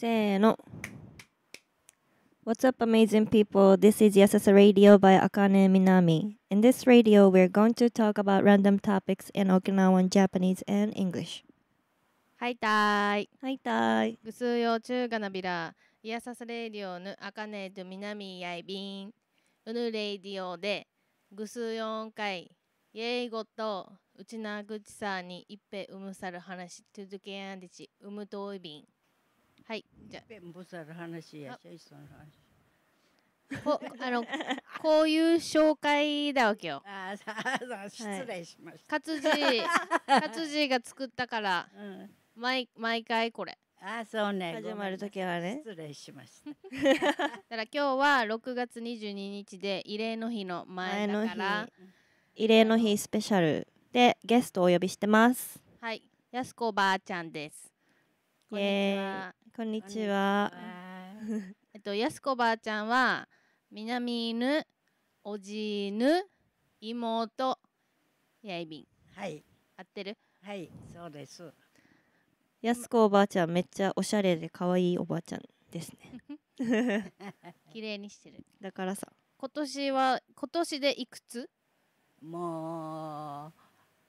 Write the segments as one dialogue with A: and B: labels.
A: せーの。What's up, amazing people? This is Yasasa Radio by Akane Minami. In this radio, we're going to talk about random topics in Okinawan Japanese and English.
B: はいたーい。
A: はいたい。
B: ぐすうようちゅうがなびら。いやさすレイディオぬあかねとみなみやいびん。うぬレイディオでぐすうよんかい。イェイゴとうちなぐちさにいっぺうむさる話続けやんでちうむといびん。はい、じゃ
C: ペンブサル話やしゃいその話。
B: こういう紹介だわけよ。
C: ああ、失礼しました。
B: 活字が作ったから、毎回これ。
C: あ、そうね。
A: 始まるときはね。
C: 失礼しました。
B: だから今日は6月22日で慰霊の日の前だから、
A: 慰霊の日スペシャルでゲストをお呼びしてます。
B: はい、やすこばあちゃんです。こんにちは。
A: こんにちは。
B: やすこばあちゃんは南犬、おじ犬、妹、やいびん。
C: はい。
B: 合ってる？
C: はい、そうです。
A: やすこおばあちゃんめっちゃおしゃれで可愛いおばあちゃんですね。
B: 綺麗にしてる。
A: だからさ。
B: 今年でいくつ？
C: もう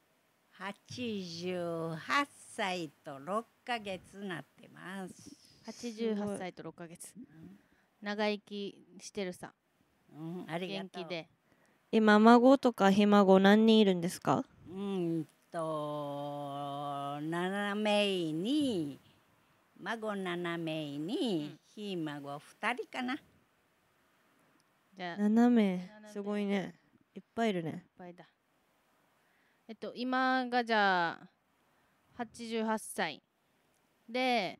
C: 88歳と6ヶ月なってます。
B: 88歳と6ヶ月。長生きしてるさ。
C: ありがとう。
B: 元気で。
A: 今孫とかひ孫何人いるんですか
C: ？7名に孫7名に、ひ孫2人かな。
B: じゃあ
A: 7名すごいね。いっぱいいるね。
B: いっぱいだ。今がじゃあ88歳で、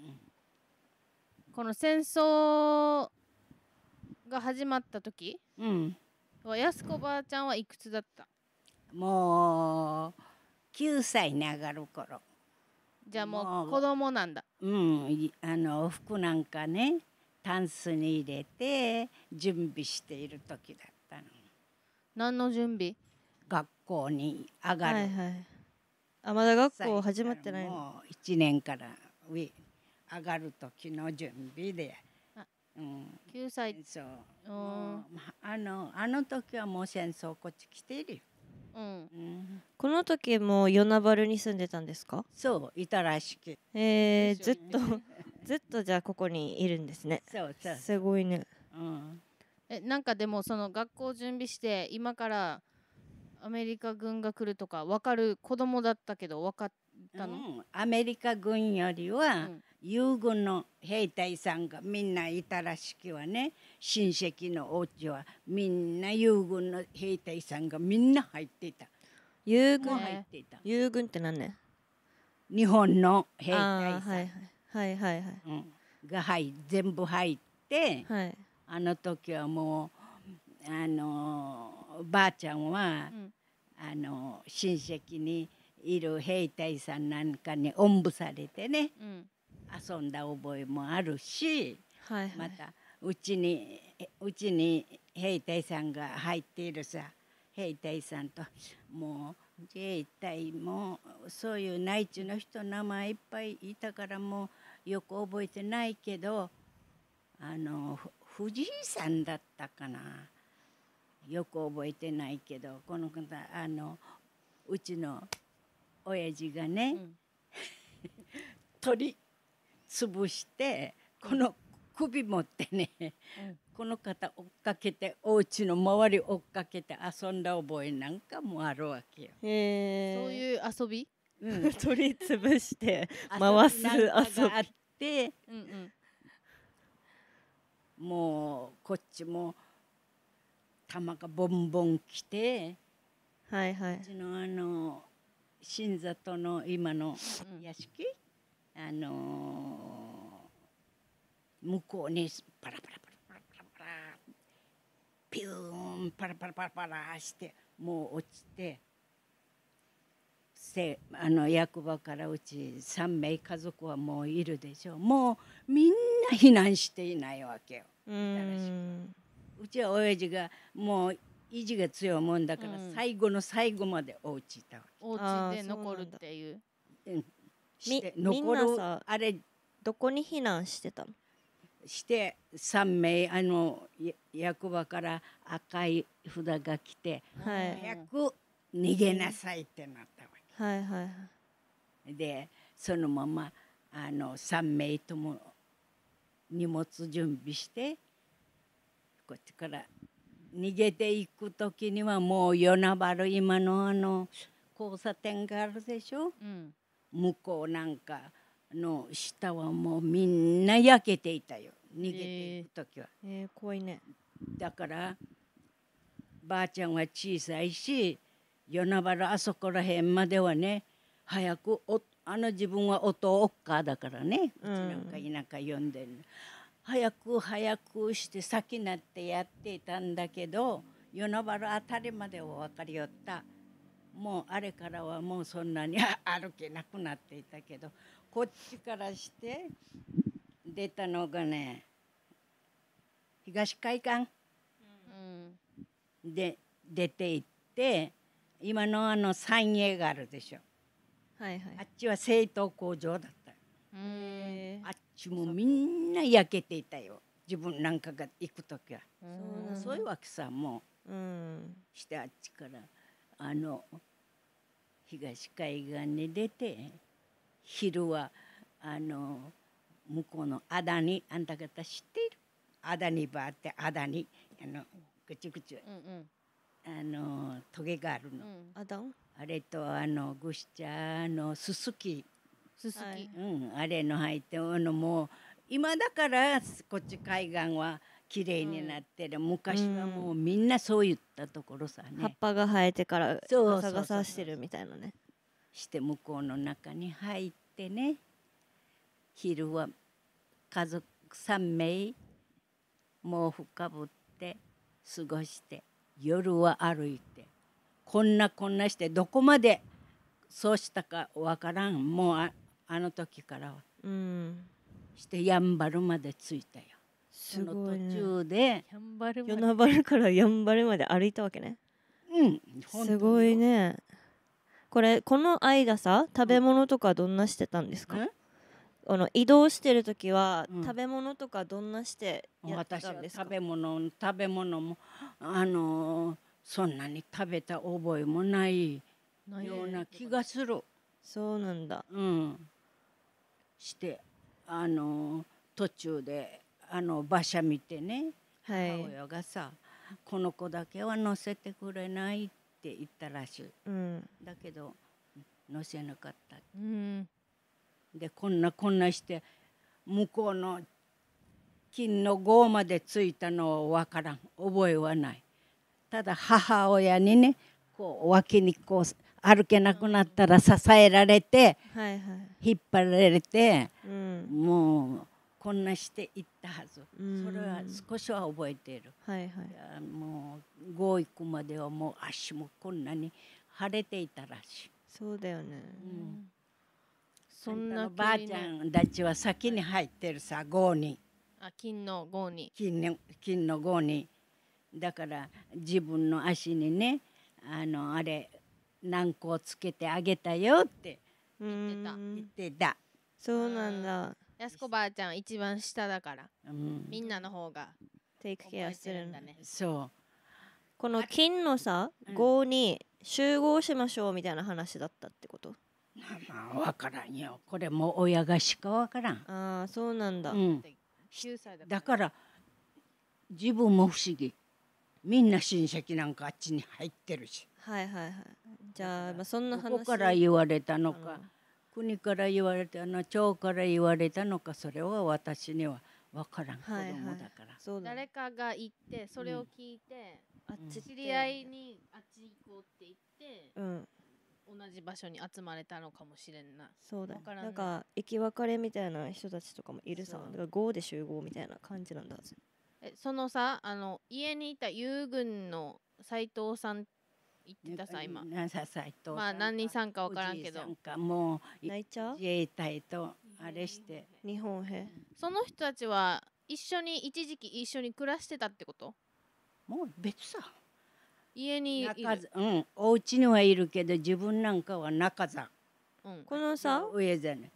B: この戦争が始まった時はやすこばあちゃんはいくつだった？
C: もう9歳に上がる頃。
B: じゃあもう子供なんだ。
C: 服なんかねタンスに入れて準備している時だったの。
B: 何の準備？
C: 学校に上がる。
A: はいはい。あ、まだ学校始まってないの。
C: もう1年から上がる時の準備で。
B: 9歳。
C: そう。あの時はもう戦争こっち来ているよ。
A: この時も与那原に住んでたんですか？
C: そう、いたらしく。
A: ずっとじゃあここにいるんですね。
C: そうそう。
A: すごいね。
B: なんかでもその学校準備して今からアメリカ軍が来るとか分かる子供だったけど分かったの？
C: アメリカ軍よりは、友軍の兵隊さんがみんないたらしきはね、親戚のお家はみんな友軍の兵隊さんがみんな入っていた。
A: 友軍
C: 入っていた。
A: 友軍って何ね？
C: 日本の兵隊さんが全部入って、あの時はもうばあちゃんは、親戚にいる兵隊さんなんかにおんぶされてね、遊んだ覚えもあるし、またうちに兵隊さんが入っているさ、兵隊さんともう自衛隊もそういう内地の人名前いっぱいいたからもうよく覚えてないけど、藤井さんだったかな、よく覚えてないけど、この方うちの親父がね、取り潰してこの首持ってね、この方追っかけてお家の周り追っかけて遊んだ覚えなんかもあるわけよ。
B: そういう遊び？
A: 取り潰して回す遊び
C: があって、もうこっちも玉がボンボン来て、うちの新里の今の屋敷、向こうにパラパラパラパラパラパラピューンパラパラパラパラしてもう落ちて、役場からうち3名家族はもういるでしょう。もうみんな避難していないわけよ。うちは親父がもう意地が強いもんだから、最後の最後までお家いたわけ。
B: お家で残るっていう。
C: 残るあれ
A: どこに避難してたの？
C: して3名役場から赤い札が来て、
A: はい
C: 早く逃げなさいってなったわけ。
A: はいはいはい。
C: でそのまま3名とも荷物準備してこっちから逃げていく時にはもう与那原今の交差点があるでしょ、向こうなんかの下はもうみんな焼けていたよ、逃げていく時は。
A: 怖いね。
C: だからばあちゃんは小さいし与那原あそこら辺まではね早く自分はおっかだからね、うちなんか田舎呼んでる、早くして先になってやっていたんだけど与那原あたりまでは分かりよった。もうあれからはもうそんなに歩けなくなっていたけど、こっちからして出たのがね東海岸、で出て行って今の三栄があるでしょ、
A: はいはい、
C: あっちは製糖工場だった。あっちもみんな焼けていたよ、自分なんかが行く時は。そういうわけさ。もう、してあっちから東海岸に出て昼は向こうのアダニ、あんた方知っている？アダニバーってアダニぐちぐちトゲがあるの、あれとぐし茶のすすき、あれの入ってもう今だからこっち海岸はきれいになってる、昔はもうみんなそういったところさね、
A: 葉っぱが生えてからガサガサしてるみたいなね。
C: して向こうの中に入ってね、昼は家族3名毛布かぶって過ごして、夜は歩いてこんなしてどこまでそうしたかわからん。もうあの時からは、してやんばるまで着いたよ。
A: すごいね。
C: その途中で
A: 与那原からやんばるまで歩いたわけね。すごいね。この間さ、食べ物とかどんなしてたんですか？移動してる時は、食べ物とかどんなしてやってたんですか？
C: 食べ物もそんなに食べた覚えもないような気がする。
A: そうなんだ。
C: して途中で馬車見てね、母親がさ、この子だけは乗せてくれないって言ったらしい。だけど乗せなかった。でこんなして向こうの金の郷まで着いたのは分からん、覚えはない。ただ母親にね、こう脇にこう歩けなくなったら支えられて、引っ張られて、もうこんなして行ったはず。それは少しは覚えている。もう郷行くまではもう足もこんなに腫れていたらしい。
A: そうだよね。
C: そんなばあちゃんたちは先に入ってるさ、郷に。
B: 金の郷に。
C: 金の郷に。だから自分の足にね、あれ軟膏つけてあげたよって言ってた。
A: そうなんだ。
B: やすこばあちゃん一番下だから、みんなの方が
A: テイクケアしてるんだね。
C: そう。
A: この金のさ、郷に集合しましょうみたいな話だったってこと？
C: 分からんよ。これも親がしか分からん。
A: ああ、そうなんだ。
C: だから自分も不思議。みんな親戚なんかあっちに入ってるし。
A: じゃあ、そんな話。
C: ここから言われたのか、国から言われたの、町から言われたのか、それは私には分からん。子供だから。
B: 誰かが行ってそれを聞いて、知り合いにあっち行こうって言って、同じ場所に集まれたのかもしれんな。
A: そうだ。なんか生き別れみたいな人たちとかもいるさ。だから郷で集合みたいな感じなんだはず。
B: そのさ、家にいた遊軍の斉藤さん言ってたさ、今。まあ何人さんか分からんけど。
C: もう
A: 泣いちゃう？
C: 自衛隊とあれして。
A: 日本兵。
B: その人たちは一時期一緒に暮らしてたってこと？
C: もう別さ。
B: 家にいる。
C: お家にはいるけど自分なんかは中座。
A: このさ、
C: 上座ね。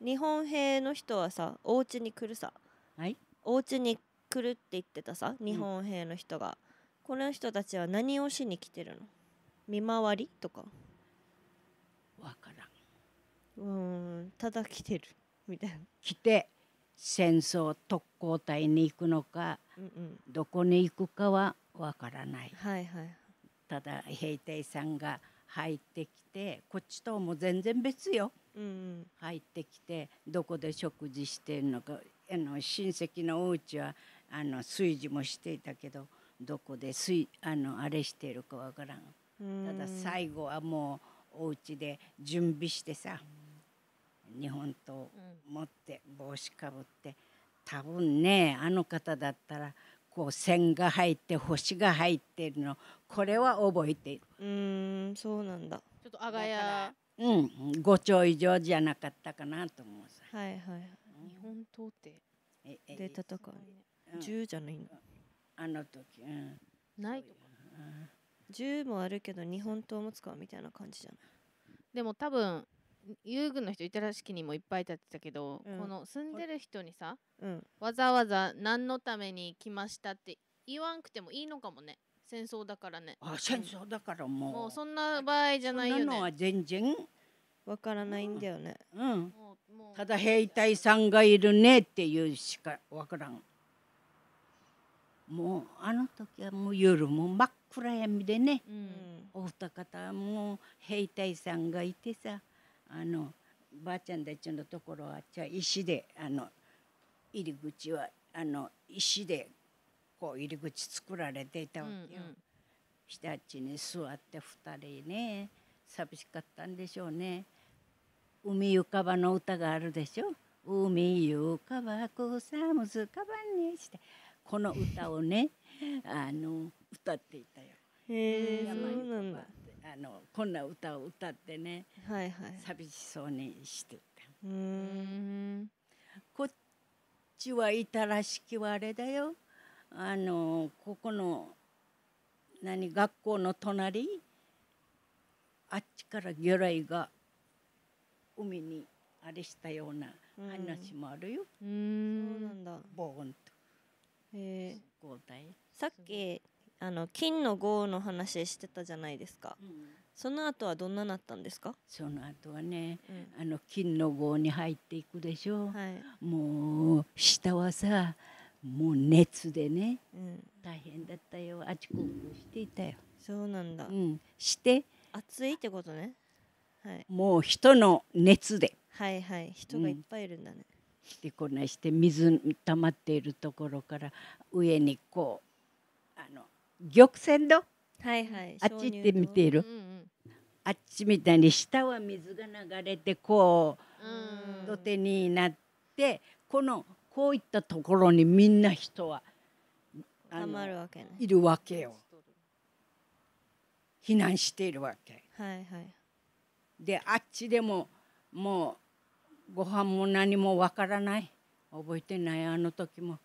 A: 日本兵の人はさ、お家に来るさ、
C: はい、
A: お家に来るって言ってたさ、日本兵の人が、この人たちは何をしに来てるの？見回りとか？
C: わからん。
A: ただ来てるみたいな。
C: 来て戦争特攻隊に行くのか、どこに行くかはわからない。
A: はいはい。
C: ただ兵隊さんが入ってきて、こっちとも全然別よ。入ってきてどこで食事してるのか、親戚のお家は炊事もしていたけど、どこであれしてるかわからん。ただ最後はもうお家で準備してさ、日本刀持って帽子かぶって、多分ねあの方だったらこう線が入って星が入ってるの、これは覚えている。
A: そうなんだ。
B: ちょっとあがや
C: 5丁以上じゃなかったかなと思うさ。
A: はいはい。
B: 日本刀って
A: で戦う銃じゃないの？
C: あの時、
B: ないとか。
A: 銃もあるけど日本刀も使うみたいな感じじゃない？
B: でも多分遊軍の人板らしきにもいっぱい立ってたけど、この住んでる人にさ、わざわざ何のために来ましたって言わんくてもいいのかもね。戦争だからね。
C: 戦争だからも
B: うそんな場合じゃないよね。
C: そんなのは全然
A: わからないんだよね。
C: ただ兵隊さんがいるねっていうしかわからん。もうあの時はもう夜も真っ暗闇でね、お二方はもう兵隊さんがいてさ、ばあちゃんたちのところは石で入り口は石でこう入り口作られていたわけよ。下あっちに座って2人ね、寂しかったんでしょうね。海ゆかばの歌があるでしょ。海ゆかばくさむずかばにして、この歌をね歌っていたよ。
A: そうなんだ。
C: こんな歌を歌ってね、
A: はいはい、
C: 寂しそうにしていた。こっちはいたらしきはあれだよ。ここの学校の隣、あっちから魚雷が海にあれしたような話もあるよ。
A: そうなんだ。
C: ボーンと。
A: さっき金の号の話してたじゃないですか。その後はどんななったんですか？
C: その後はね、金の号に入っていくでしょ。もう下はさ、もう熱でね、大変だったよ。あちこちしていたよ。
A: そうなんだ。
C: して
A: 暑いってことね。
C: もう人の熱で。
A: はいはい、人がいっぱいいるんだね。
C: でこんなして水溜まっているところから上にこう玉泉洞、
A: はいはい、
C: あっち行ってみている。あっちみたいに下は水が流れてこう土手になって、こういったところにみんな人は
A: たまるわけね。
C: いるわけよ。避難しているわけ。
A: はいはい。
C: であっちでももうご飯も何もわからない。覚えてない、あの時も。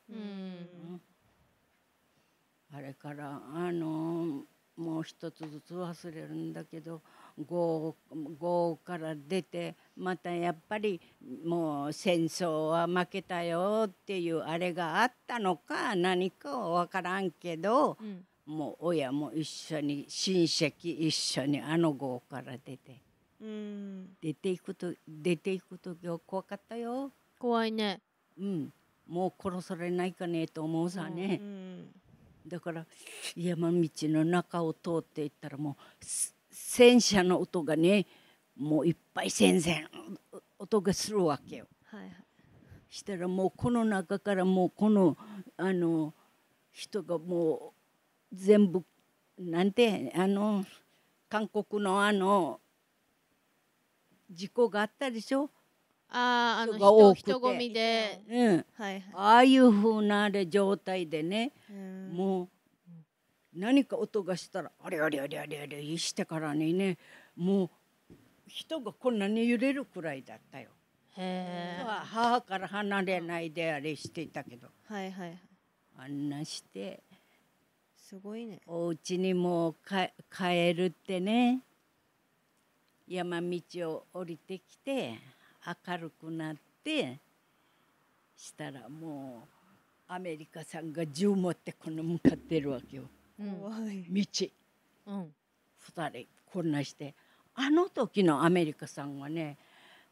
C: あれからもう一つずつ忘れるんだけど、豪から出てまたやっぱりもう戦争は負けたよっていうあれがあったのか何かは分からんけど、もう親も一緒に親戚一緒に豪から出て、出ていく時は怖かったよ。
B: 怖いね。
C: もう殺されないかねと思うさね。だから山道の中を通っていったらもう戦車の音がね、もういっぱい戦々音がするわけよ。したらもうこの中からもうこの人がもう全部なんて韓国の事故があったでしょ。
B: 人混みで、
C: ああいう風な状態でね、もう何か音がしたらあれあれあれあれあれしてからにね、もう人がこんなに揺れるくらいだったよ。母から離れないであれしていたけど、あんなして
A: すごいね。
C: お家にも帰るってね、山道を降りてきて明るくなってしたらもうアメリカさんが銃持ってこの向かってるわけよ。
A: 怖い。
C: 道、2人こんなして、あの時のアメリカさんはね、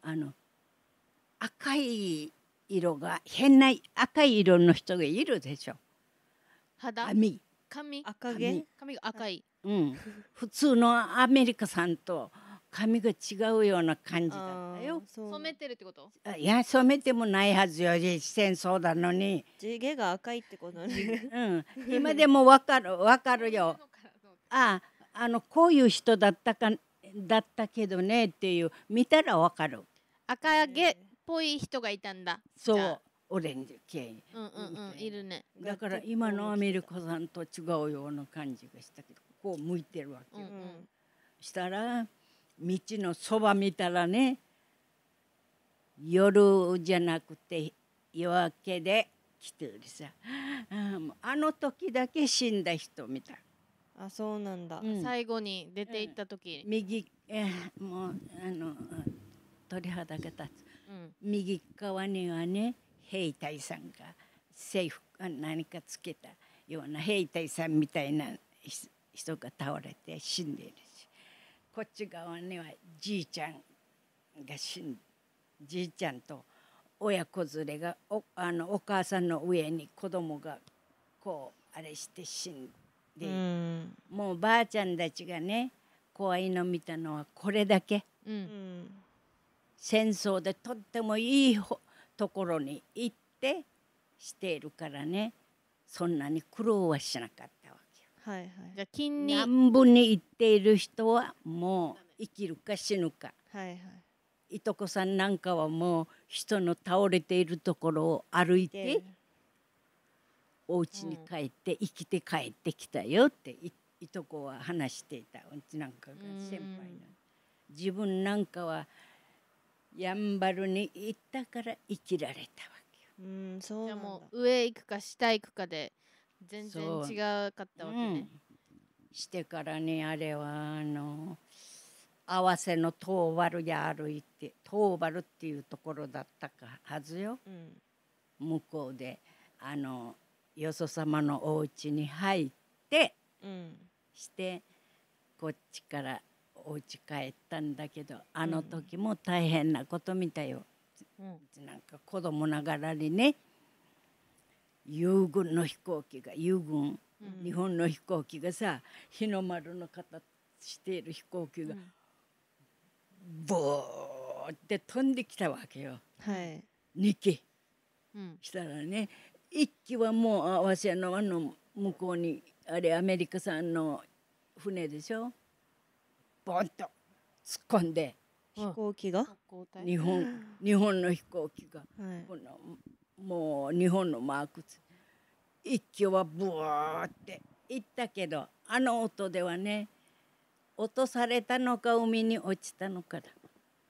C: 赤い色が変な赤い色の人がいるでしょ。髪
A: 赤毛、
B: 髪が赤い。
C: 普通のアメリカさんと髪が違うような感じだったよ。
B: 染めてるってこと？
C: いや、染めてもないはずよ。戦争だのに。
A: 地毛が赤いってことね。
C: 今でもわかるよ。こういう人だったけどねっていう、見たらわかる。
B: 赤毛っぽい人がいたんだ。
C: そう、オレンジ系。
B: いるね。
C: だから今のアメリカさんと違うような感じがしたけど、こう向いてるわけよ。したら道のそば見たらね、夜じゃなくて夜明けで来てるさ、あの時だけ死んだ人みたい。
A: あ、そうなんだ。
B: 最後に出て行った時、
C: 右もう鳥肌が立つ。右側にはね、兵隊さんが制服何かつけたような兵隊さんみたいな人が倒れて死んでいるし、こっち側にはじいちゃんがじいちゃんと親子連れがお母さんの上に子供がこうあれして死んで、もうばあちゃんたちがね怖いの見たのはこれだけ。戦争でとってもいいところに行ってしているからね、そんなに苦労はしなかったわけよ。
B: じゃあ
C: 南部に行っている人はもう生きるか死ぬか。いとこさんなんかはもう人の倒れているところを歩いてお家に帰って生きて帰ってきたよっていとこは話していた。うちなんかが先輩の。自分なんかはやんばるに行ったから生きられたわけよ。
A: そうなんだ。
B: じゃあもう上行くか下行くかで全然違かったわけね。
C: してからね、あれは合わせの東原や歩いて、東原っていうところだったはずよ。向こうでよそ様のお家に入って、してこっちからお家帰ったんだけど、あの時も大変なことみたいよ。なんか子供ながらにね、友軍の飛行機が日本の飛行機がさ、日の丸の形している飛行機がボーって飛んできたわけよ。2機、したらね、1機はもう合わせの向こうにあれアメリカ産の船でしょ、ボンと突っ込んで、
A: 飛行機が
C: 日本の飛行機が、このもう日本のマーク一機はブワーって行ったけど、あの音ではね、落とされたのか海に落ちたのかだ。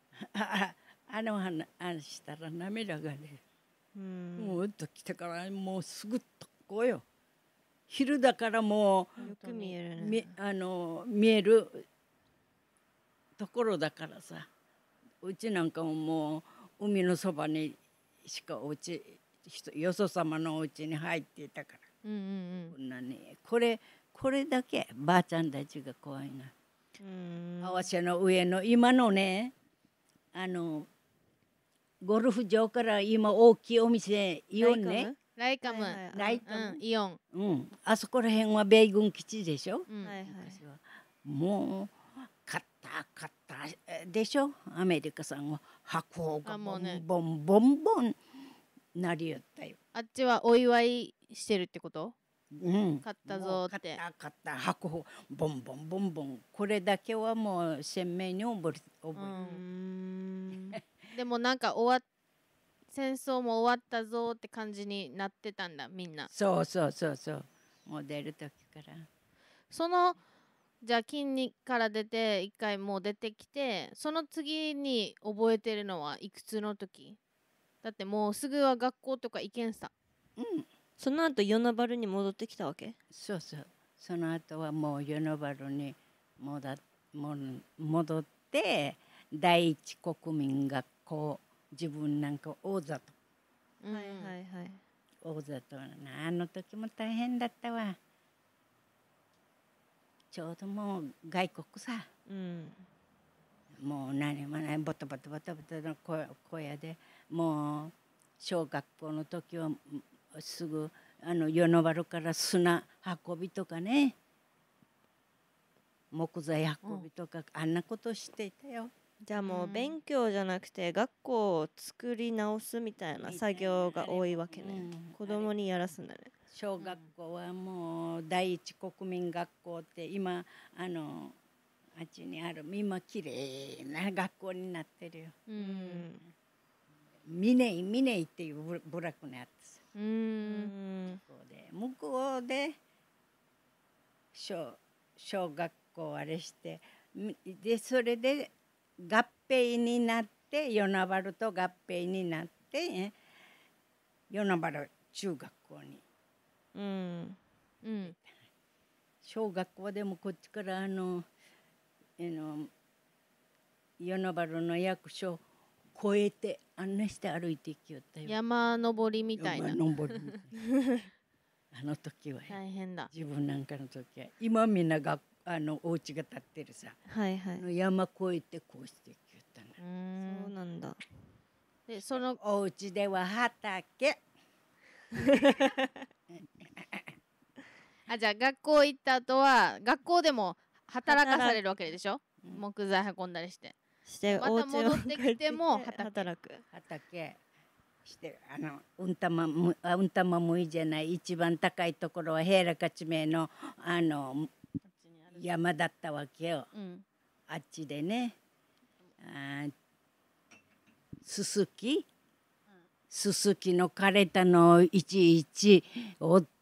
C: 話したら涙が出る。もうっと来てからもうすぐっとこうよ。昼だからもう
A: よく見えるね。
C: 見えるところだからさ、うちなんかもう海のそばにしかよそ様のお家に入っていたから、こんなね、これだけばあちゃんたちが怖いな。合わせの上の今のね、ゴルフ場から今大きいお店イオンね、
B: ライカム、イオン、
C: あそこら辺は米軍基地でしょ。昔はもう買ったでしょ、アメリカさんは箱がボンボンなりよったよ。
B: あっちはお祝いしてるってこと？買ったぞって。
C: 買った箱ボンボン、これだけはもう鮮明に覚
B: えでもなんか戦争も終わったぞって感じになってたんだ、みんな。
C: そうもう出る時から。
B: じゃあ金から出て一回もう出てきて、その次に覚えてるのはいくつの時？だってもうすぐは学校とか行けんさ。
A: その後与那原に戻ってきたわけ？
C: そうその後はもう与那原に戻って第一国民学校自分なんか大里、
A: はいはいはい、
C: 大里あの時も大変だったわ。ちょうどもう外国さ、もう何もないボタボタボタボタの小屋で、もう小学校の時はすぐ与野原から砂運びとかね、木材運びとか、あんなことしていたよ。
A: じゃあもう勉強じゃなくて学校を作り直すみたいな作業が多いわけね。子供にやらすんだね。
C: 小学校はもう第一国民学校って今あっちにある、今きれいな学校になってるよ。ミネイっていう部落にあってさ、向こうで小学校あれして、でそれで合併になって、与那原と合併になって、与那原中学校に、小学校でもこっちから与那原の役所を越えて案内して歩いていきよったよ。
B: 山登りみたいな。
C: 山登りあの時は
B: 大変だ。
C: 自分なんかの時は、今みんながお家が建ってるさ、
A: はいはい、
C: 山越えてこうしていきよった
A: な。そうなんだ。
C: でそのお家では畑
B: じゃあ学校行った後は学校でも働かされるわけでしょ、木材運んだりしてまた戻ってきても働く。
C: 畑してうんたまもいいじゃない。一番高いところは平良勝名の山だったわけよ、あっちでね。すすきの枯れたのをいちいち折って、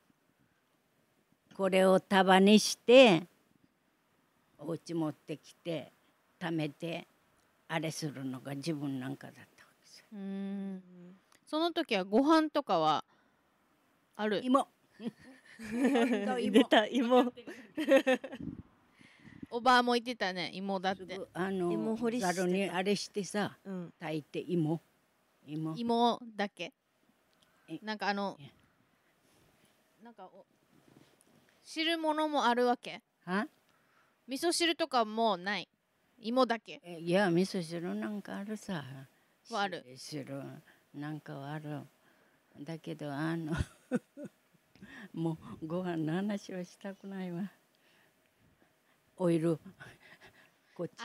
C: これを束にしてお家持ってきて貯めてあれするのが自分なんかだったわけです。
B: その時はご飯とかはある？
C: 芋
A: 出た芋
B: おばあも言ってたね、芋だって。
C: 芋掘りしてざるにあれしてさ、炊いて芋
B: だけなんかなんか汁物もあるわけ？味噌汁とかもない？芋だけ？
C: いや味噌汁なんかあるさ。
B: ある。
C: 汁なんかはある。だけどもうご飯の話はしたくないわ。オイルこっち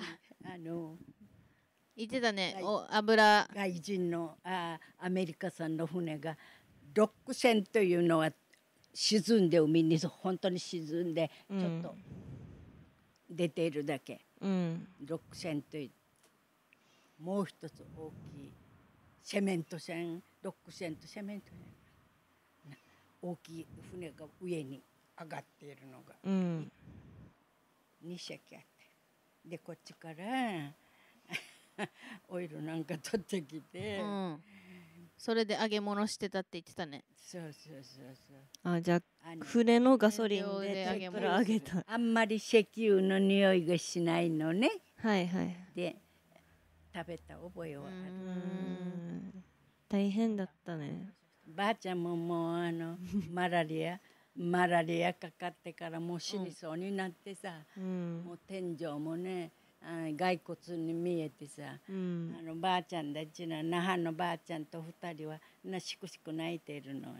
B: 言ってたね、油
C: 外人のアメリカ産の船がロック船というのは沈んで海に本当に沈んでちょっと出ているだけ、ロック船というもう一つ大きいセメント船、ロック船とセメント船、大きい船が上に上がっているのが、2隻あって、でこっちからオイルなんか取ってきて、
B: それで揚げ物してたって言ってたね。
C: そう。
A: じゃあ船のガソリンで天ぷら揚げた。
C: あんまり石油の匂いがしないのね。
A: はいはい。
C: で食べた覚えはある。
A: 大変だったね。
C: ばあちゃんももうマラリアかかってからもう死にそうになってさ、もう天井もね骸骨に見えてさ、ばあちゃんたちの那覇のばあちゃんと2人はしくしく泣いているのよ。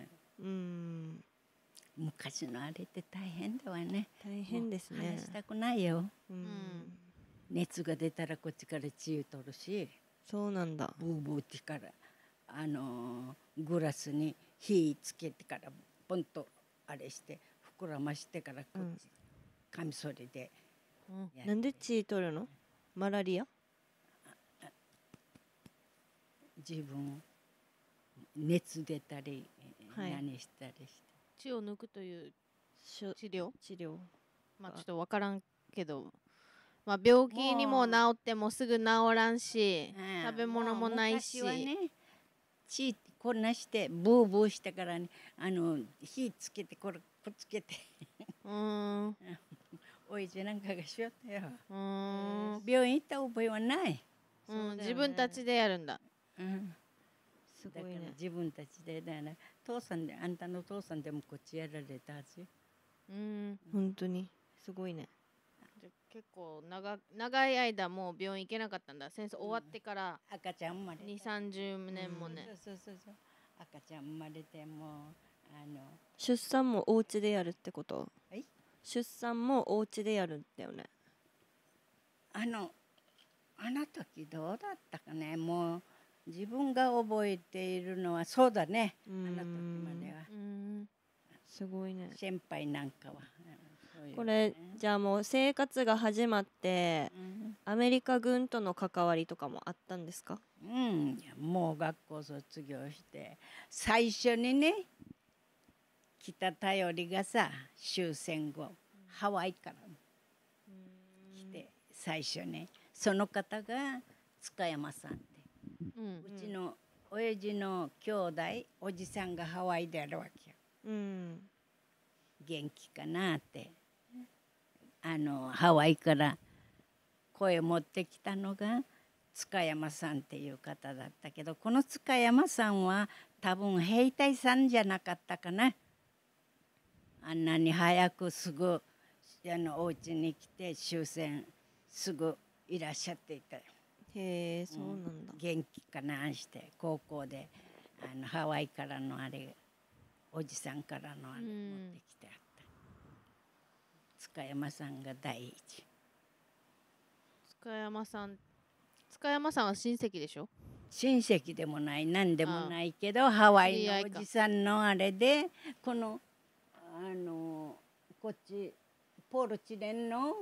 C: 昔のあれって大変だわね。
A: 大変ですね。
C: 話したくないよ。熱が出たらこっちから血を取るし。
A: そうなんだ。
C: ブーブーってからグラスに火つけてからポンとあれして膨らましてからこっちカミソリで。
A: なんで血取るの？マラリア？
C: 自分熱出たり、何したりして
B: 血を抜くという治療、まあちょっと分からんけど、まあ病気にも治ってもすぐ治らんし、食べ物もないし、
C: 昔はね、血こんなしてブーブーしてからね、火つけてこれくっつけておいじなんかがしよったよ。病院行った覚えはない。
B: 自分たちでやるんだ。
C: すごいね。だから自分たちでだよね。父さんであんたの父さんでもこっちやられたはずよ。
A: 本当にすごいね。
B: じゃ結構長い間もう病院行けなかったんだ。戦争終わってから
C: 赤ちゃん生まれ
B: 2、30年もね。
C: そう赤ちゃん生まれても
A: 出産もお家でやるってこと？
C: はい。
A: 出産もお家でやるんだよね。
C: あの時どうだったかね。もう自分が覚えているのはそうだね。あの時までは。
A: すごいね。
C: 先輩なんかは。
A: これじゃあもう生活が始まって、アメリカ軍との関わりとかもあったんですか？
C: もう学校卒業して最初にね来た頼りがさ、終戦後ハワイから来て最初ね、その方が塚山さんって、うちの親父の兄弟おじさんがハワイであるわけよ。元気かなってハワイから声持ってきたのが塚山さんっていう方だったけど、この塚山さんは多分兵隊さんじゃなかったかな。あんなに早くすぐお家に来て終戦すぐいらっしゃっていたよ。
A: へえ、そうなんだ。
C: 元気かなして高校でハワイからのあれおじさんからのあれ持ってきてあった。塚山さんが第一。
B: 塚山さんは親戚でしょ？
C: 親戚でもない何でもないけどハワイのおじさんのあれでこのこっちポールチレンの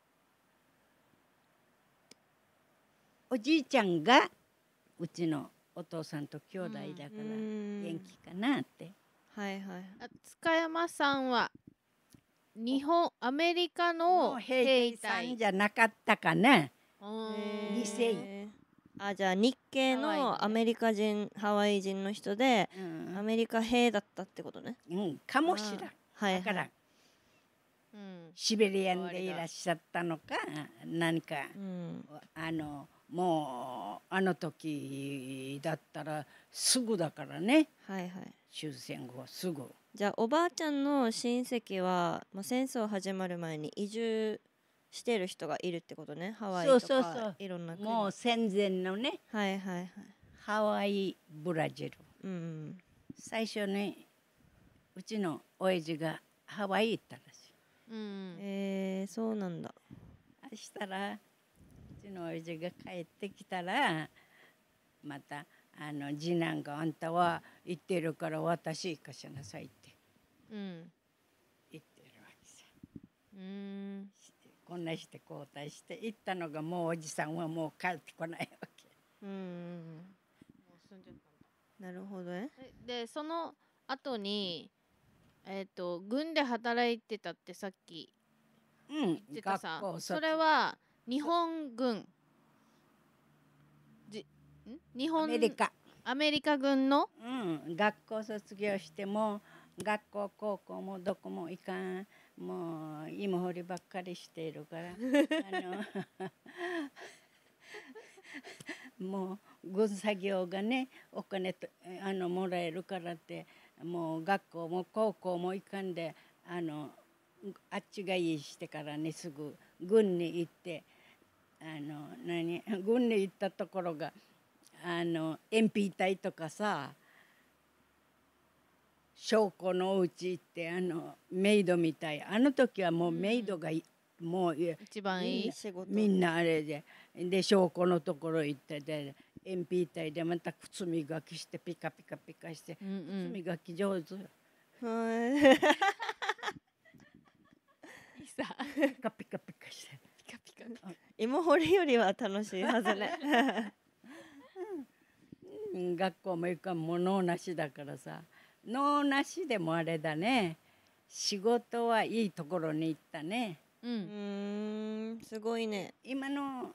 C: おじいちゃんがうちのお父さんと兄弟だから元気かなって。
B: 塚山さんはアメリカの兵隊
C: さんじゃなかったかな。2世。
A: じゃあ日系のアメリカ人ハワイ人の人で、アメリカ兵だったってことね。
C: かもしらん。だからシベリアンでいらっしゃったのか何か、もうあの時だったらすぐだからね。終戦後すぐ。
A: じゃあおばあちゃんの親戚は、戦争始まる前に移住してる人がいるってことね。ハワイとかいろんな国。
C: もう戦前のね。ハワイブラジル。最初にうちの親父がハワイ行ったらしい。
A: そうなんだ。
C: そしたらうちの親父が帰ってきたらまた次男があんたは行ってるから私行かしなさいって言ってるわけさ。こんなして交代して行ったのがもうおじさんはもう帰ってこないわけ。
B: もう住んじゃったんだ。
A: なるほどね。
B: でその後に軍で働いてたってさっき言ってたさ、それは日本軍アメリカ軍の、
C: 学校卒業しても学校高校もどこも行かん、もう芋掘りばっかりしているからもう軍作業がねお金もらえるからってもう学校も高校も行かんであっちがいいしてからねすぐ軍に行って軍に行ったところがMP 隊とかさ将校のお家行ってメイドみたい時はもうメイドがもう
B: 一番いい仕事
C: みんなあれで将校のところ行ってでMP 隊でまた靴磨きしてピカピカピカして、靴磨き上手よ。ピカピカピカして
B: ピカピカ
A: 芋掘りよりは楽しいはずね。
C: 学校も行かんも脳なしだからさ、脳なしでもあれだね、仕事はいいところに行ったね。
A: すごいね。
C: 今の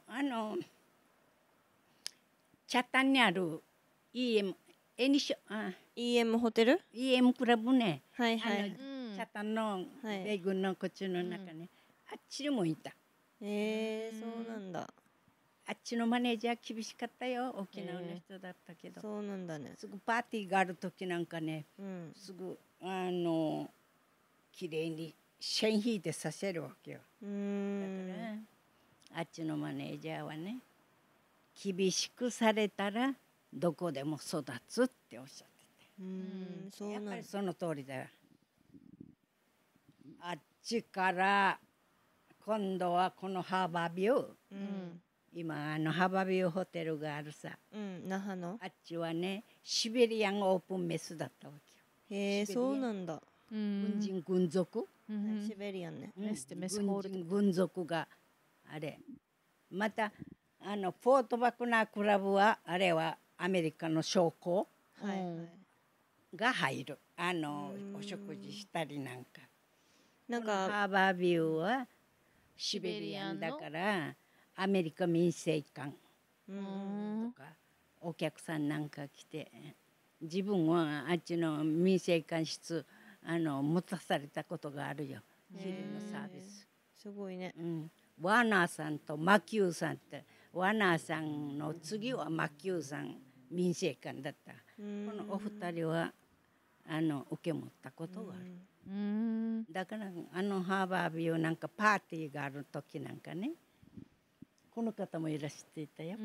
C: 北谷にある EM
A: ホテル
C: EM クラブね、北谷の米軍のこっちの中ね、あっちにもいた。
A: そうなんだ。
C: あっちのマネージャー厳しかったよ。沖縄の人だったけど。
A: そうなんだね。
C: すぐパーティーがある時なんかね、すぐ綺麗に線引いてさせるわけよ。だからあっちのマネージャーはね、厳しくされたらどこでも育つっておっしゃってて。やっぱりその通りだよ。あっちから今度はこのハーバービュー、今ハーバービューホテルがあるさ、
A: 那覇の
C: あっちはねシベリアンオープンメスだったわけよ。
A: へえ、そうなんだ。
C: 軍人軍属、
A: シベリアンね。
C: 軍属があれ、またフォートバクナークラブはあれはアメリカの将校が入る、お食事したりなんか。なんかハーバービューはシベリアンだからアメリカ民生館とかお客さんなんか来て、自分はあっちの民生館室持たされたことがあるよ、昼のサービス。
A: すごいね。
C: ワーナーさんとマキューさんって、ワーナーさんの次はマキューさん民生館だった。このお二人は受け持ったことがある。だからハーバービューなんかパーティーがある時なんかね、この方もいらしていたよ。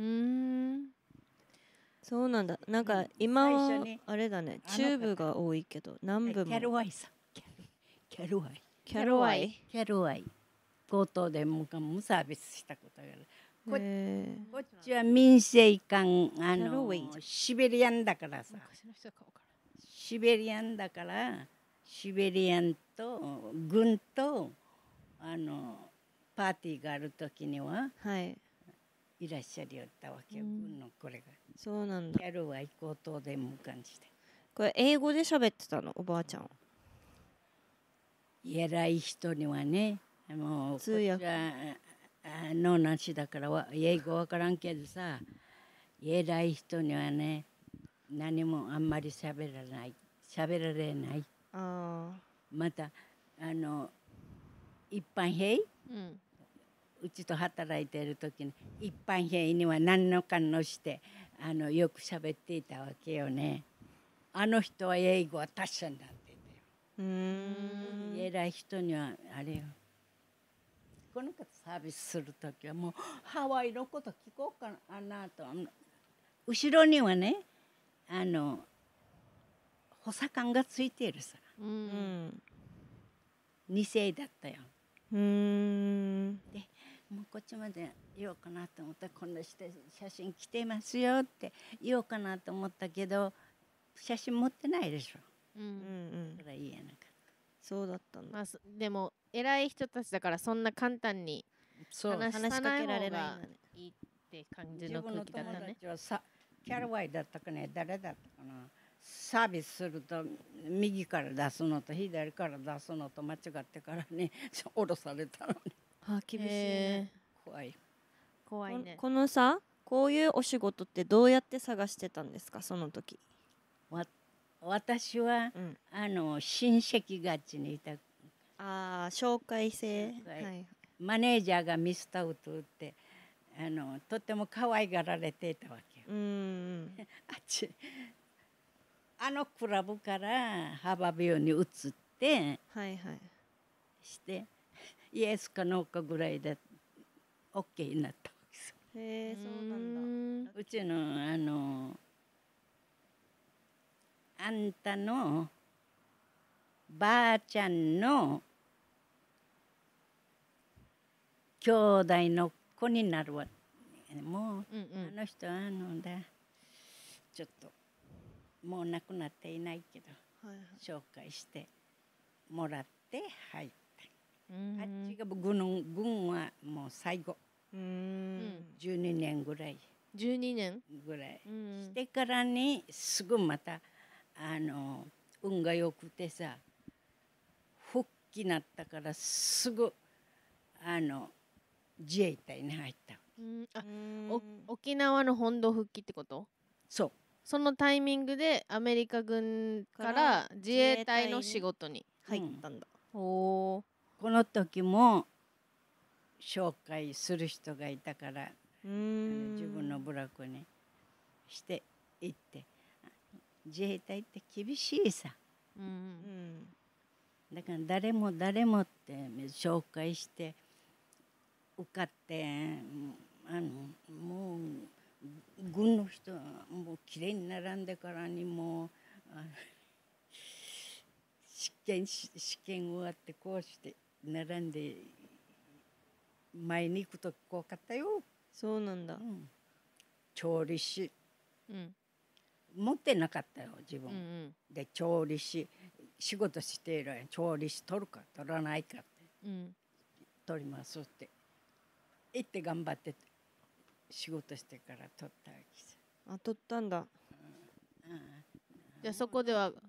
A: そうなんだ。なんか今はあれだね、中部が多いけど南部も。
C: キャルワイさん、キャルワイ、
A: キャルワイ、
C: キャルワイ、強盗でもサービスしたことがある。こっちは民生館、シベリアンだからさ、シベリアンだからシベリアンと軍とパーティーがある時には、いらっしゃりよったわけよ、軍のこれが。
A: そうなんだ。
C: キャルワイ強盗でも感じて。
A: これ英語で喋ってたの、おばあちゃんは。
C: 偉い人にはね、もう通訳のなしだから英語わからんけどさ、偉い人にはね何もあんまり喋られない。また一般兵、うちと働いている時に一般兵には何のかんのしてよく喋っていたわけよね。あの人は英語は達者になっていたよ。偉い人にはあれよ、この方サービスする時はもうハワイのこと聞こうかなと。後ろにはね補佐官がついているさ、2世だったよ。でもうこっちまで言おうかなと思った。こんなして写真来てますよって言おうかなと思ったけど、写真持ってないでしょ。それはいいやなかった。
A: そうだったんだ。
B: でも偉い人たちだからそんな簡単に話しかけられないいいって感じの空気だったね。
C: 自分の友達はキャルワイだったかね、誰だったかな、サービスすると右から出すのと左から出すのと間違ってからね降ろされたのに。
A: 厳しいね。
B: 怖いね。
A: このさ、こういうお仕事ってどうやって探してたんですか、その時。
C: 私は、親戚がちにいた。
A: 紹介制。
C: マネージャーがミスタウトってとても可愛がられていたわけよ。クラブからハーバービューに移ってしてイエスかノーかぐらいで OK になったわけです。
A: へえ、そうなんだ。
C: うちのあんたのばあちゃんの兄弟の子になるわ。もう、あの人はちょっともう亡くなっていないけど、紹介してもらって入って、あっちが軍はもう最後12年ぐらい
B: 12年
C: ぐらいしてからにすぐまた運が良くてさ、復帰なったからすぐ自衛隊に入った。
B: 沖縄の本土復帰ってこと？
C: そう。
B: そのタイミングでアメリカ軍から自衛隊の仕事に
A: 入ったんだ。
C: この時も紹介する人がいたから自分の部落にして行って、自衛隊って厳しいさ、だから誰もって紹介して受かって、もう軍の人はもうきれいに並んでからにもう試験終わってこうして並んで前に行くと怖かったよ。
A: そうなんだ。
C: 調理師、持ってなかったよ自分、で調理師仕事している調理師取るか取らないかって、取りますって言って頑張って仕事してから取ったわけさ。
A: あ、取ったんだ。
B: じゃあそこでは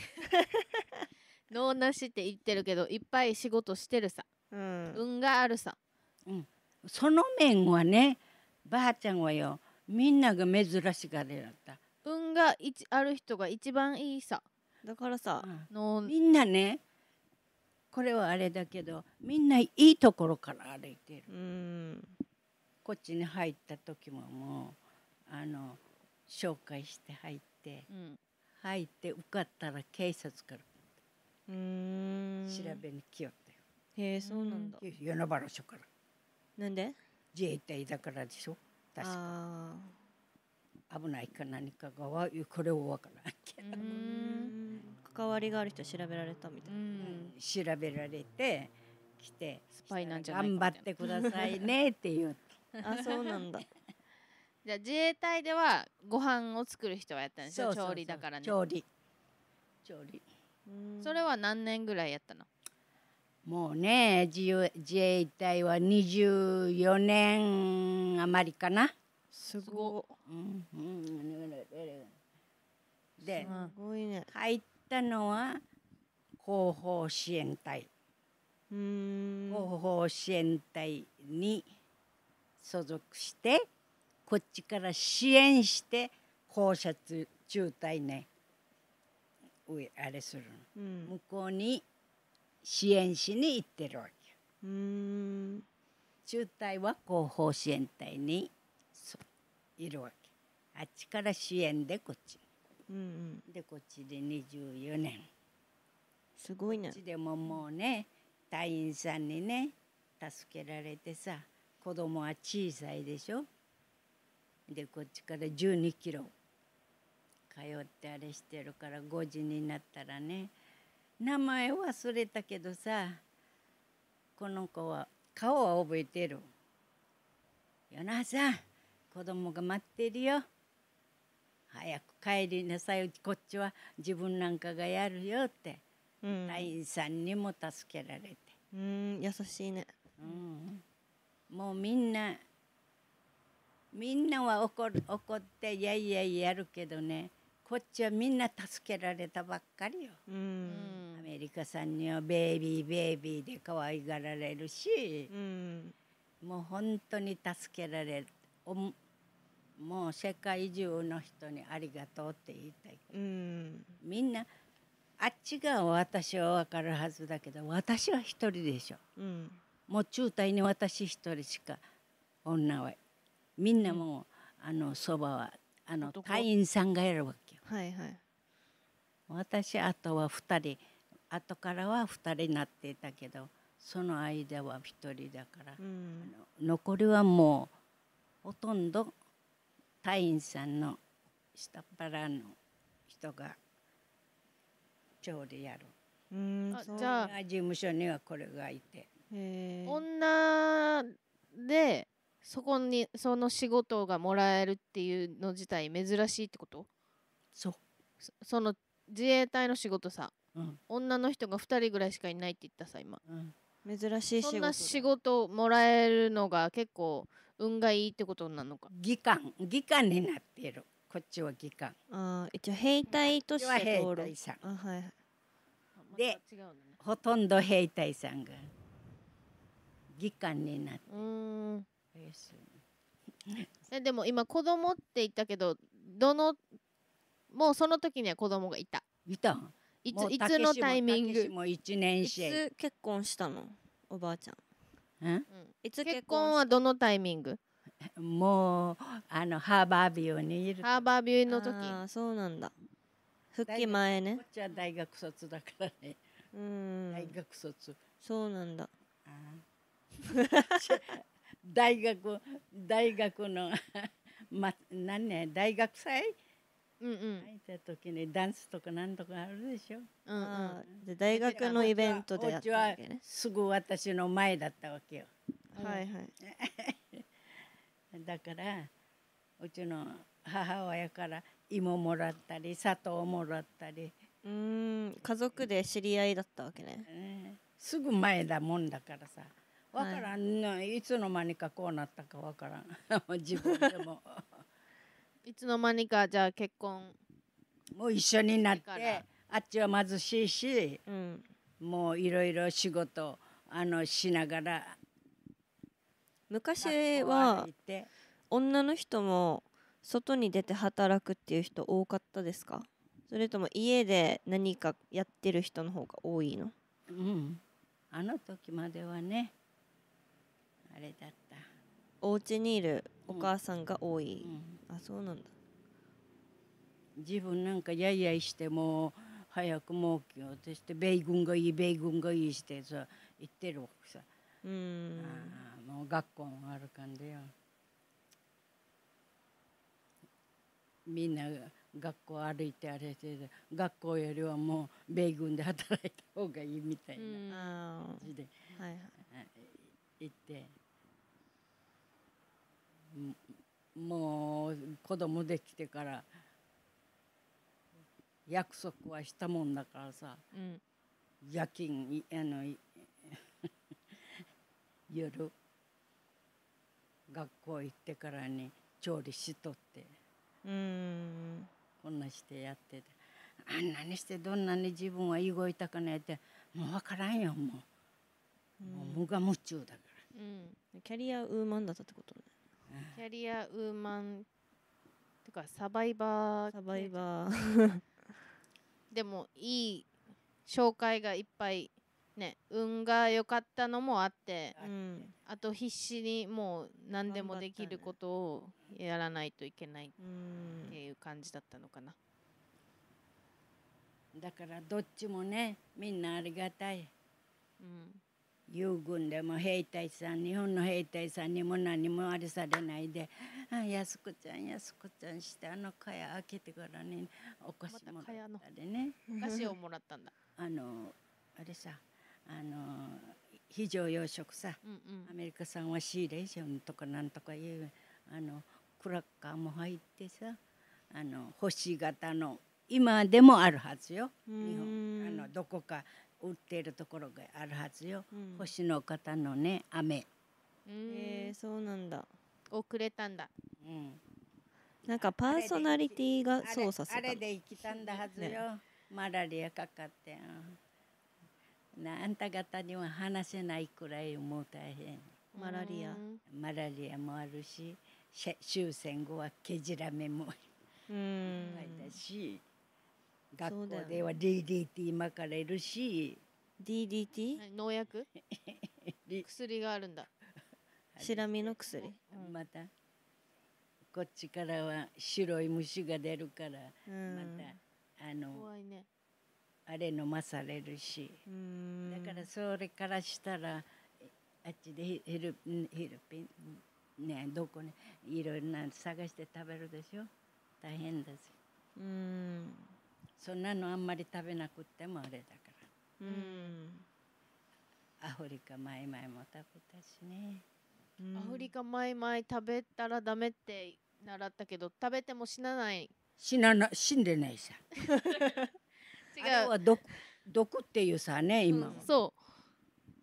B: 脳なしって言ってるけどいっぱい仕事してるさ、運があるさ。
C: その面はね、ばあちゃんはよみんなが珍しがりだった。
B: 運がある人が一番いいさ。
A: だからさ、
C: みんなね、これはあれだけどみんないいところから歩いてる。こっちに入った時ももう紹介して入って、受かったら警察から調べに来よったよ。
A: へえ、そうなんだ。
C: 与那原署から。
A: なんで？
C: 自衛隊だからでしょ。確か。危ないか何かがこれを分からんけど。
A: 関わりがある人調べられたみたいな。
C: 調べられて来て、
B: スパイなんじゃないか
C: 頑張ってくださいねって言う。
A: あ、そうなんだ。
B: じゃあ自衛隊ではご飯を作る人はやったんでしょ。調理だからね。調理。それは何年ぐらいやったの？
C: もうね、自衛隊は24年余りかな。
A: すご
C: い。で、入ったのは後方支援隊。後方支援隊に所属してこっちから支援して放射中隊ね、あれするの、向こうに支援しに行ってるわけ。中隊は後方支援隊にいるわけ。あっちから支援でこっち、でこっちで24年。
A: すごいね。
C: こっちでももうね、隊員さんにね助けられてさ、子供は小さいでしょ。でこっちから12キロ通ってあれしてるから、5時になったらね、名前忘れたけどさ、この子は顔は覚えてる。ヨナさん、子供が待ってるよ。早く帰りなさい。こっちは自分なんかがやるよって、隊員さんにも助けられて。
A: 優しいね。
C: もうみんなは怒ってやいやいやるけどね、こっちはみんな助けられたばっかりよ。アメリカさんにはベイビーで可愛がられるし、もう本当に助けられる。もう世界中の人にありがとうって言いたい。みんなあっちが私は分かるはずだけど、私は一人でしょ。もう中隊に私一人しか女は、みんなもうそばは隊員さんがやるわけよ。私あとは2人、後からは2人になっていたけど、その間は1人だから、残りはもうほとんど隊員さんの下っ腹の人が調理やる。
B: じゃあ
C: 事務所にはこれがいて、
B: 女でその仕事がもらえるっていうの自体珍しいってこと？その自衛隊の仕事さ、女の人が2人ぐらいしかいないって言ったさ今、
A: 珍しい仕事。
B: そんな仕事もらえるのが結構運がいいってことなのか。
C: 技官になっている。こっちは技官。
A: 一応兵隊として
C: 登録。兵隊さん。で、
B: 違うのね、
C: ほとんど兵隊さんが技官になって。
B: でも今子供って言ったけど、もうその時には子供がいた。
C: い
B: つのタイミング？
C: も1年生。
A: いつ結婚したの？おばあちゃん。
B: 結婚はどのタイミング？
C: もうハーバービューにいる。
B: ハーバービューの時。
A: ああ、そうなんだ。復帰前ね。
C: こっちは大学卒だからね。大学卒。
A: そうなんだ。
C: 大学の何ね、大学祭入った時にダンスとかなんとかあるでしょ。
A: で大学のイベントでやったわけね。
C: すぐ私の前だったわけよ。
A: はいはい。
C: だからうちの母親から芋もらったり砂糖もらったり。
A: 家族で知り合いだったわけね。
C: すぐ前だもんだからさ。わからん、いつの間にかこうなったかわからん。自分でも。
B: いつの間にかじゃあ結婚
C: もう一緒になって、あっちは貧しいし、もういろいろ仕事しながら。
A: 昔は女の人も外に出て働くっていう人多かったですか？それとも家で何かやってる人の方が多いの？
C: あの時まではね、あれだった。
A: お家にいるお母さんが多い。あ、そうなんだ。
C: 自分なんかやいやいしても早く儲けようとして米軍がいいしてさ言ってるわけさ。もう学校もあるかんでよ。みんな学校歩いて学校よりはもう米軍で働いた方がいいみたいな感じで言って、もう子供できてから約束はしたもんだからさ、夜勤夜学校行ってからに調理しとって、こんなしてやってて、あんなにしてどんなに自分は動いたかねってもう分からんよ。もう無我夢中だから、
A: キャリアウーマンだったってことね。
B: キャリアウーマンとかサバイバ
A: ー
B: でもいい紹介がいっぱいね、運が良かったのもあって、あと必死にもう何でもできることをやらないといけないっていう感じだったのかな。
C: だからどっちもね、みんなありがたい。友軍でも兵隊さん、日本の兵隊さんにも何もあれされないで、安子ちゃんして蚊帳開けてからね、お菓子もらったりね。
B: お菓子をもらったんだ。
C: あれさ、非常養殖さ、アメリカ産はシーレーションとかなんとかいうクラッカーも入ってさ、星型の今でもあるはずよ。日本どこか売っているところがあるはずよ。星の型のね、飴。
A: そうなんだ。
B: をくれたんだ。
A: なんかパーソナリティが操作する。
C: あれで生きたんだはずよ。マラリアかかって。あんた方には話せないくらいもう大変。
A: マラリ
C: アもあるし、終戦後はケジラメもだし、学校では DDT 巻かれるし。
A: DDT？
B: 農薬薬があるんだ。
A: シラミの薬。
C: またこっちからは白い虫が出るから、また
B: 怖いね。
C: あれ飲まされるし、だからそれからしたらあっちでヒルピンね、どこね、いろいろな探して食べるでしょ。大変です。そんなのあんまり食べなくってもあれだから。アフリカマイマイも食べたしね。
B: アフリカマイマイ食べたらダメって習ったけど、食べても死なない。
C: 死んでないさ。違う。あれは毒っていうさね、今。
B: そう。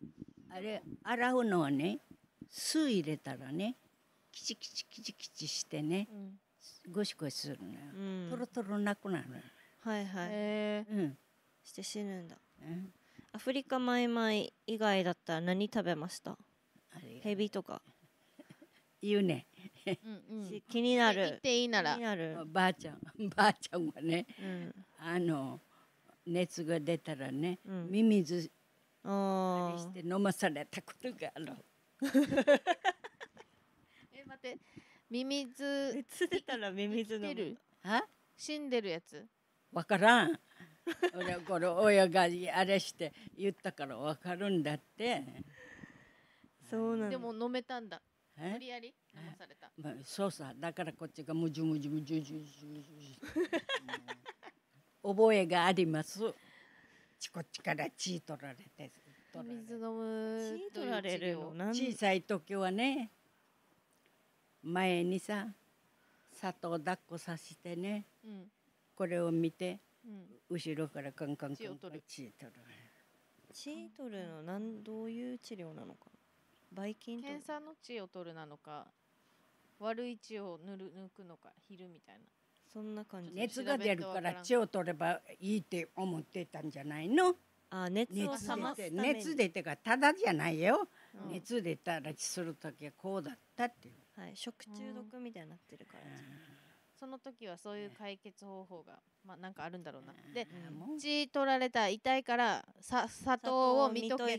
C: あれ洗うのはね、酢入れたらね、キチキチしてね、ゴシゴシするのよ。トロトロなくなるのよ。
A: はいはい。して死ぬんだ。アフリカマイマイ以外だったら何食べました？ヘビとか。
C: 言うね。
A: 気になる。
B: 言っていいなら。
C: ばあちゃんはね、熱が出たらね、ミミズあれして飲まされたことがある。
B: 待っってミミズ
A: 熱出たらミミズの
B: 生きてる
C: あ
B: 死んでるやつ
C: わからん。俺これ親があれして言ったからわかるんだって。
A: そうなんだ。
B: でも飲めたんだ。無理やり飲まされた。
C: まあ、そうさ、だからこっちがむじゅむじゅむじゅじゅじゅ覚えがあります。こっちから血取られて。
B: 水飲む
A: 血取られるの。
C: 小さい時はね、前にさ、砂糖抱っこさせてね、これを見て、後ろからカンカンカン血を取る。血
A: 取るのどういう治療なのか。ばい菌と。
B: 検査の血を取るなのか、悪い血を抜くのか、昼みたいな。
A: そんな感じ。
C: 熱が出るから血を取ればいいって思ってたんじゃないの？
A: あ、熱を冷ますために。
C: 熱出てからただじゃないよ。熱出たらするときはこうだったっていう。
A: はい、食中毒みたいになってるから。
B: その時はそういう解決方法がなんかあるんだろうな。で、血取られた痛いから砂糖を見とけって。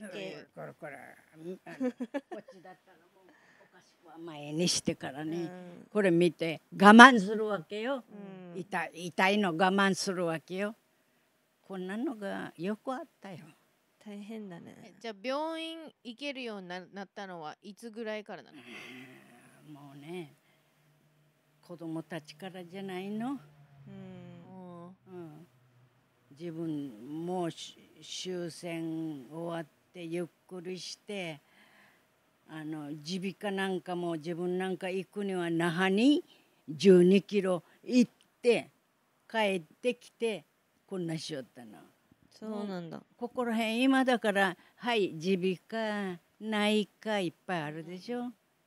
C: こっちだったらもうおかしくは前にしてからね、これ見て我慢するわけよ。痛いの我慢するわけよ。こんなのがよくあったよ。
A: 大変だね。
B: じゃあ病院行けるようになったのはいつぐらいからなの？
C: もうね、子供たちからじゃないの。自分も終戦終わってゆっくりして耳鼻科なんかも自分なんか行くには那覇に12キロ行って帰ってきてこんなしよったの。
A: そうなんだ。
C: ここら辺今だからはい耳鼻科内科いっぱいあるでしょ。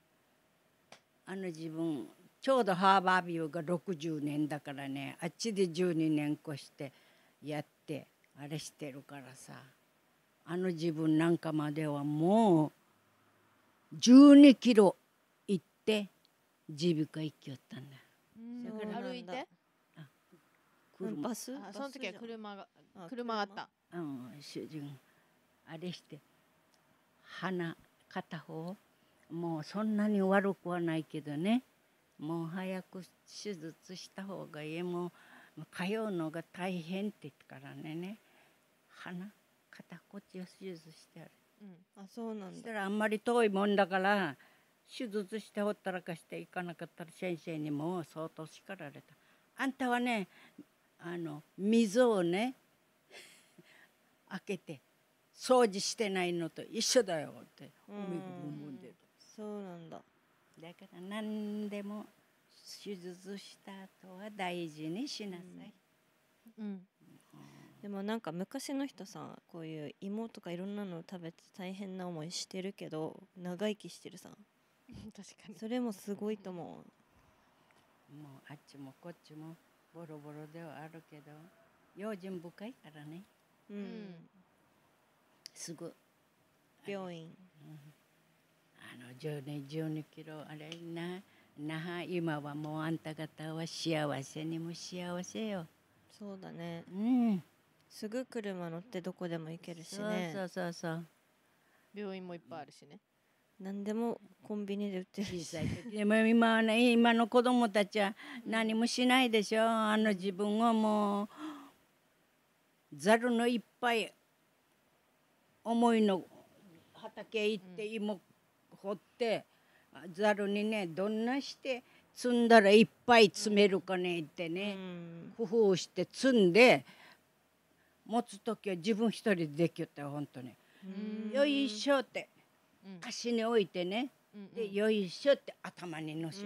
C: 自分ちょうどハーバービューが60年だからね、あっちで12年越してやってあれしてるからさ、自分なんかまではもう12キロ行って耳鼻科行きよったんだ。
B: だから歩いて
A: バス？
B: その時は車があった。
C: 主人あれして鼻片方もうそんなに悪くはないけどね、もう早く手術した方がいい、もう通うのが大変って言ったからね、鼻肩こっちを手術してある。
A: あ、そうなんだ。
C: そしたらあんまり遠いもんだから手術してほったらかしていかなかったら先生にも相当叱られた。あんたはね水をね開けて掃除してないのと一緒だよっておみくぶんぶんで。
A: そうなんだ。
C: だから何でも手術した後は大事にしなさい。
A: でもなんか昔の人さ、こういう芋とかいろんなの食べて大変な思いしてるけど長生きしてるさ。
B: 確かに。
A: それもすごいと思う。
C: もうあっちもこっちもボロボロではあるけど用心深いからね。すぐ
A: 病院。
C: 12キロあれな、那覇今はもうあんた方は幸せにも幸せよ。
A: そうだね。すぐ車乗ってどこでも行けるしね。
C: そう
B: 病院もいっぱいあるしね。
A: 何でもコンビニで売ってるし。
C: 小さい時でも今はね、今の子供たちは何もしないでしょ。自分はもうざるのいっぱい思いの畑行って芋掘ってざるにねどんなして積んだらいっぱい詰めるかねってね、工夫して積んで持つ時は自分一人でできよったよ本当に。よいしょって足に置いてね、でよいしょって頭にのせる。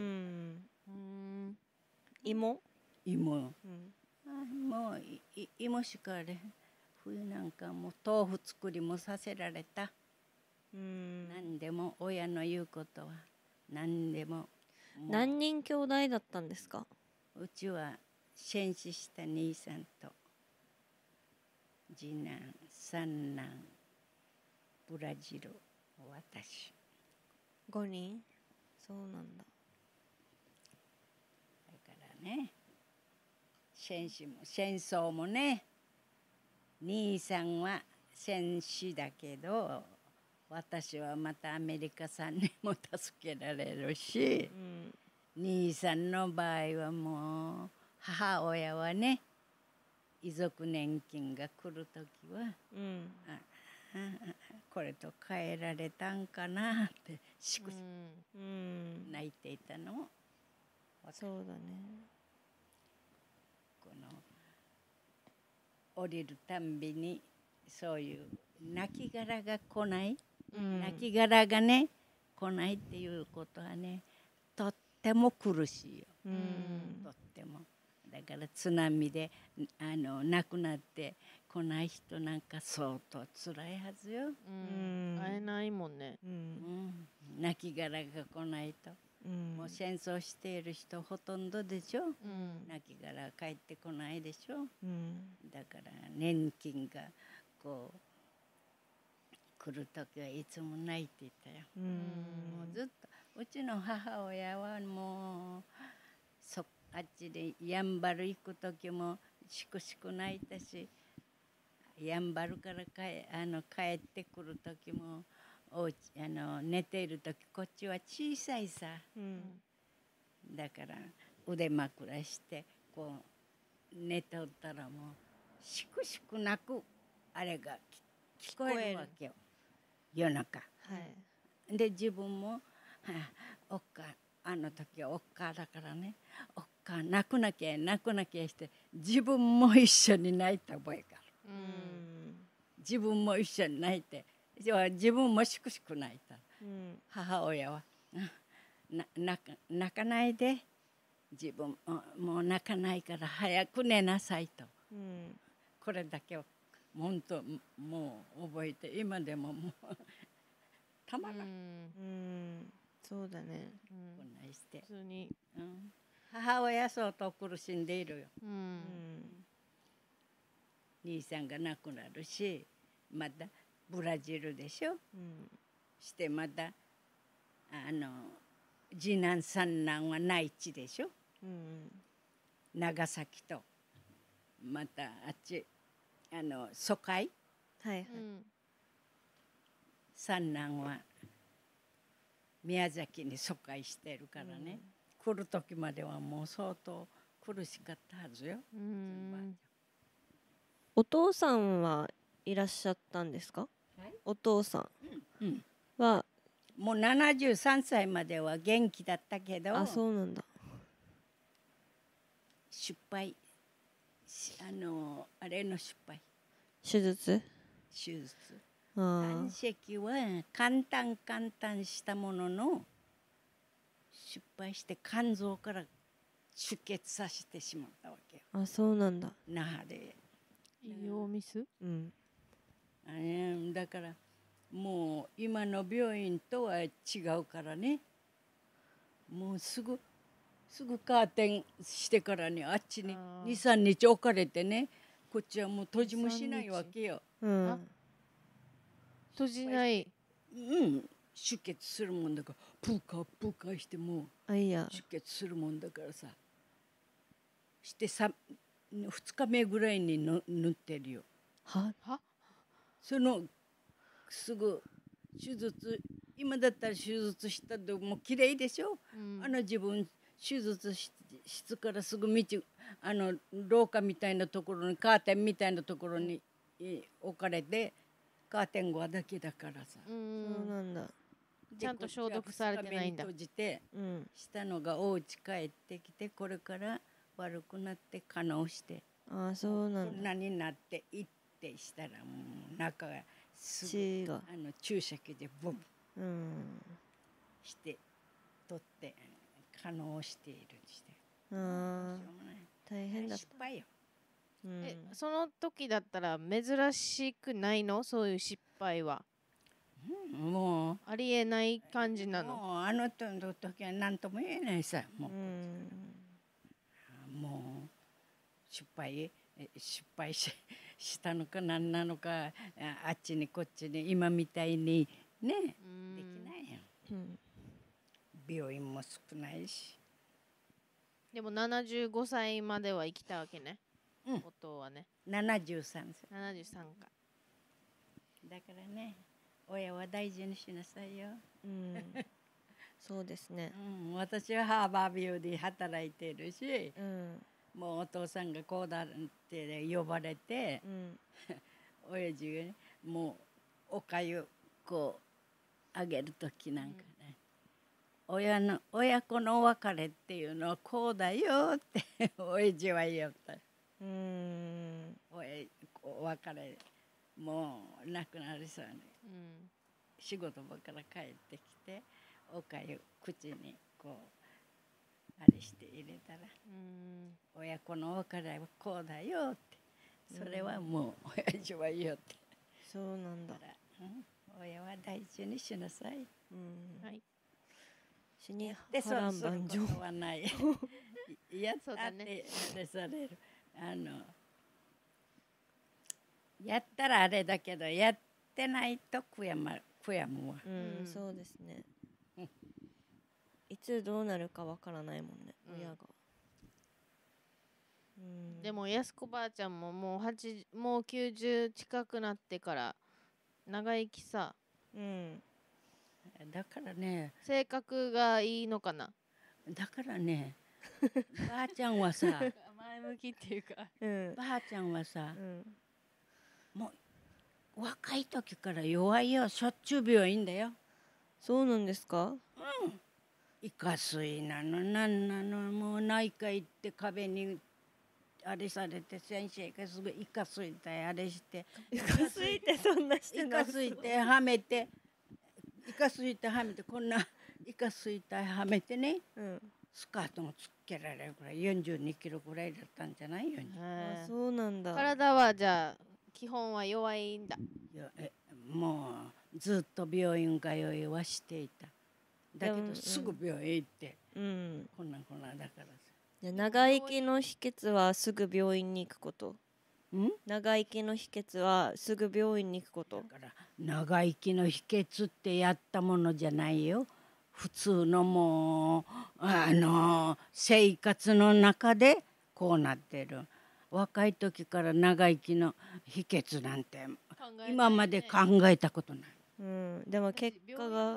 A: 芋？
C: もう芋しかあれ。冬なんかもう豆腐作りもさせられた。何でも親の言うことは何でも。
A: 何人兄弟だったんですか？
C: うちは戦死した兄さんと次男三男ブラジル私。
A: 5人？そうなんだ。
C: だからね、戦争もね、兄さんは戦死だけど私はまたアメリカさんにも助けられるし、兄さんの場合はもう母親はね、遺族年金が来る時は、これと変えられたんかなってしくし泣いていたの。
A: そうだね。
C: この降りるたんびにそういう亡骸が来ない、亡骸がね来ないっていうことはね、とっても苦しいよ、とっても。だから津波で亡くなって来ない人なんか相当つらいはずよ。
B: 会えないもんね。
C: 亡骸が来ないと、もう戦争している人ほとんどでしょ、亡骸帰ってこないでしょ、だから年金がこう来る時はいつも泣いていたよ。もうずっとうちの母親はもうあっちでやんばる行く時もしくしく泣いたし、やんばるから帰ってくる時も寝ている時こっちは小さいさ、だから腕枕してこう寝ておったらもうしくしく泣くあれが聞こえるわけよ、夜中。で自分も、おっかあの時はおっかだからね、おっか泣くなきゃ泣くなきゃして自分も一緒に泣いた覚えがある。自分も一緒に泣いて自分もしくしく泣いた。母親は泣かないで、自分もう泣かないから早く寝なさいと、これだけを本当もう覚えて今でももうたまらん。
A: そうだね。
C: こんなして
B: 普通に、
C: 母親相当苦しんでいるよ。兄さんが亡くなるし、またブラジルでしょ、してまた次男三男は内地でしょ、長崎とまたあっち疎開、三男は宮崎に疎開してるからね、来る時まではもう相当苦しかったはずよ。
A: お父さんはいらっしゃったんですか？お父さんは、
C: もう73歳までは元気だったけど、
A: あ、そうなんだ。
C: 失敗、あれの失敗、
A: 手術
C: 胆石は簡単したものの失敗して肝臓から出血させてしまったわけよ。
A: あ、そうなんだ。
C: 那覇で
B: 医療ミス、
C: だからもう今の病院とは違うからね、もうすぐカーテンしてからね、あっちに2、3日置かれてね、こっちはもう閉じもしないわけよ。
B: 閉じない。
C: 出血するもんだからプーカーしても出血するもんだからさ、して2日目ぐらいに塗ってるよ。そのすぐ手術、今だったら手術したでも綺麗でしょ、自分手術室からすぐ道廊下みたいなところにカーテンみたいなところに置かれて、カーテン側だけだからさ。
A: そうなんだ。
B: ちゃんと消毒されてないんだ。
C: 閉じて、したのがお家帰ってきて、これから悪くなって可能して、
A: そうなんだ。
C: こんなになっていってしたらもう中がすぐ注射器でボンして取って可能しているして。
A: 大変だった。
C: 失敗よ。
B: その時だったら珍しくないの？そういう失敗は。
C: もう
B: ありえない感じなの。
C: もうの時は何とも言えないさ。もう失敗したのか何なのか、あっちにこっちに今みたいにね、できないよ。病院も少ないし。
B: でも75歳までは生きたわけね。夫はね。
C: 73歳。
B: 73か。
C: だからね、 親は大事にしなさいよ。
A: そうですね。
C: 私はハーバービューで働いているし、もうお父さんがこうだって呼ばれて、親父がね、もうおかゆこうあげる時なんかね、親子のお別れっていうのはこうだよって親父は言おった。お別れもう亡くなりそうに、仕事場から帰ってきておかゆ口にこうあれして入れたら、親子のお別れはこうだよって、それはもう親父は言おって。
A: そうなんだ。
C: 親は大事にしなさい。
B: はい。
A: 死に波乱万丈
C: はない。やったってあれされる。やったらあれだけど、やってないと悔やむわ。
A: そうですね。いつどうなるかわからないもんね、親が。
B: でもやすこばあちゃんももう90近くなってから長生きさ。
C: だからね。
B: 性格がいいのかな。
C: だからね。ばあちゃんはさ。
B: 前向きっていうか。
C: ばあちゃんはさ。もう若い時から弱いよ。しょっちゅう病院だよ。
A: そうなんですか。
C: イカ水なのなんなの、もう内科行って壁にあれされて、先生がすぐイカ水であれして、
A: イカ水ってそんなして
C: イカ水ではめて、イカ水ではめて、こんなイカ水ではめてね、スカートもつけられるくらい42キロぐらいだったんじゃないよ。
A: そうなんだ。
B: 体はじゃあ基本は弱いんだ。
C: もうずっと病院通いはしていた。だけどすぐ病院行って、こんなだからさ。
A: 長生きの秘訣はすぐ病院に行くこと。長生きの秘訣はすぐ病院に行くこと。
C: だから長生きの秘訣ってやったものじゃないよ。普通のもう生活の中でこうなってる。若い時から長生きの秘訣なんて今まで考えたことない。
A: でも結果が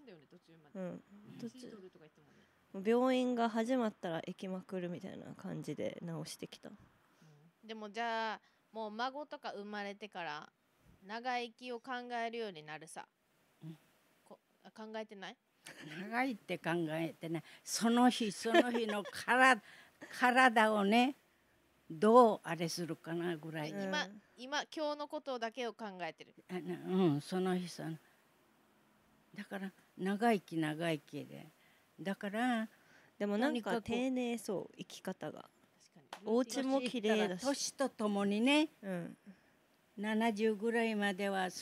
A: 病院が始まったら行きまくるみたいな感じで治してきた。
B: でもじゃあもう孫とか生まれてから長生きを考えるようになるさ。考えてない？
C: 長いって考えてね、その日の体をね、どうあれするかなぐらい。
B: 今日のことだけを考えてる。
C: その日だから長生きで、だから
A: でもなんか丁寧そう生き方が。お家も綺麗だし。
C: 年とともにね、70ぐらいまでは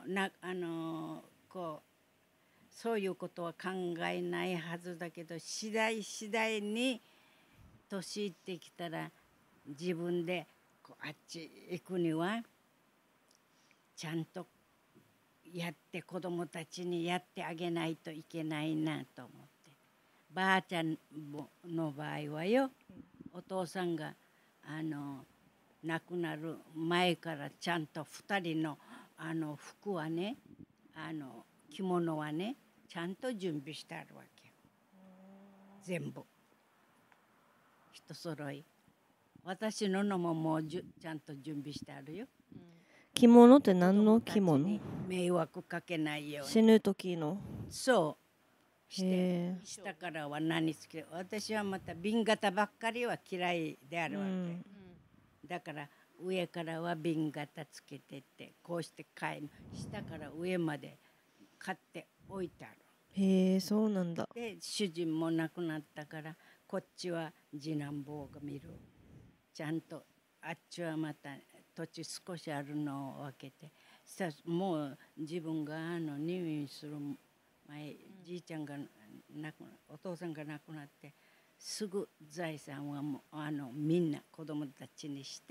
C: そういうことは考えないはずだけど、次第に年いってきたら自分であっち行くにはちゃんとやって子供たちにやってあげないといけないなと思って。ばあちゃんの場合はよ、お父さんが亡くなる前からちゃんと2人の服はね、着物はねちゃんと準備してあるわけよ。全部一揃い。私のももうちゃんと準備してあるよ。
A: 着物って何の着物？
C: 迷惑かけないように。
A: 死ぬ時の。
C: そうして下からは何つけ、私はまた瓶型ばっかりは嫌いであるわけ。だから上からは瓶型つけてってこうして下から上まで買って置いてある。
A: へえ、そうなんだ。
C: で主人も亡くなったからこっちは次男坊が見る。ちゃんとあっちはまた土地少しあるのを分けて、もう自分が入院する前、じいちゃんがお父さんが亡くなってすぐ財産はもうみんな子供たちにして、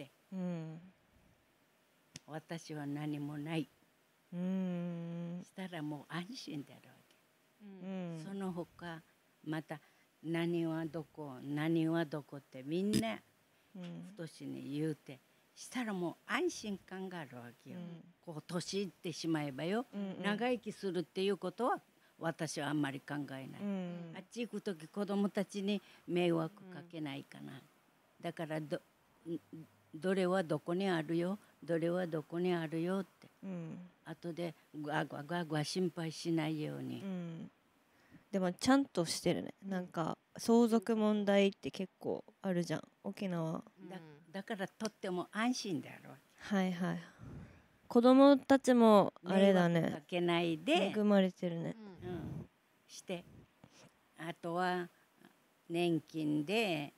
C: 私は何もない。したらもう安心であるわけ。その他また何はどこってみんな太に言うてしたらもう安心感があるわけよ、こう年いってしまえばよ、長生きするっていうことは私はあんまり考えない、あっち行く時子供たちに迷惑かけないかな、だからどれはどこにあるよ、どれはどこにあるよって、後でガーガー心配しないように、
A: でもちゃんとしてるね。なんか相続問題って結構あるじゃん、沖縄。
C: だからとっても安心であるわ
A: け。はいはい。子供たちもあれだね。
C: 迷惑かけないで
A: 恵まれてるね。
C: して、あとは年金で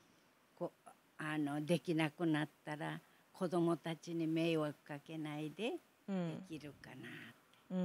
C: できなくなったら子供たちに迷惑かけないでできるかなって。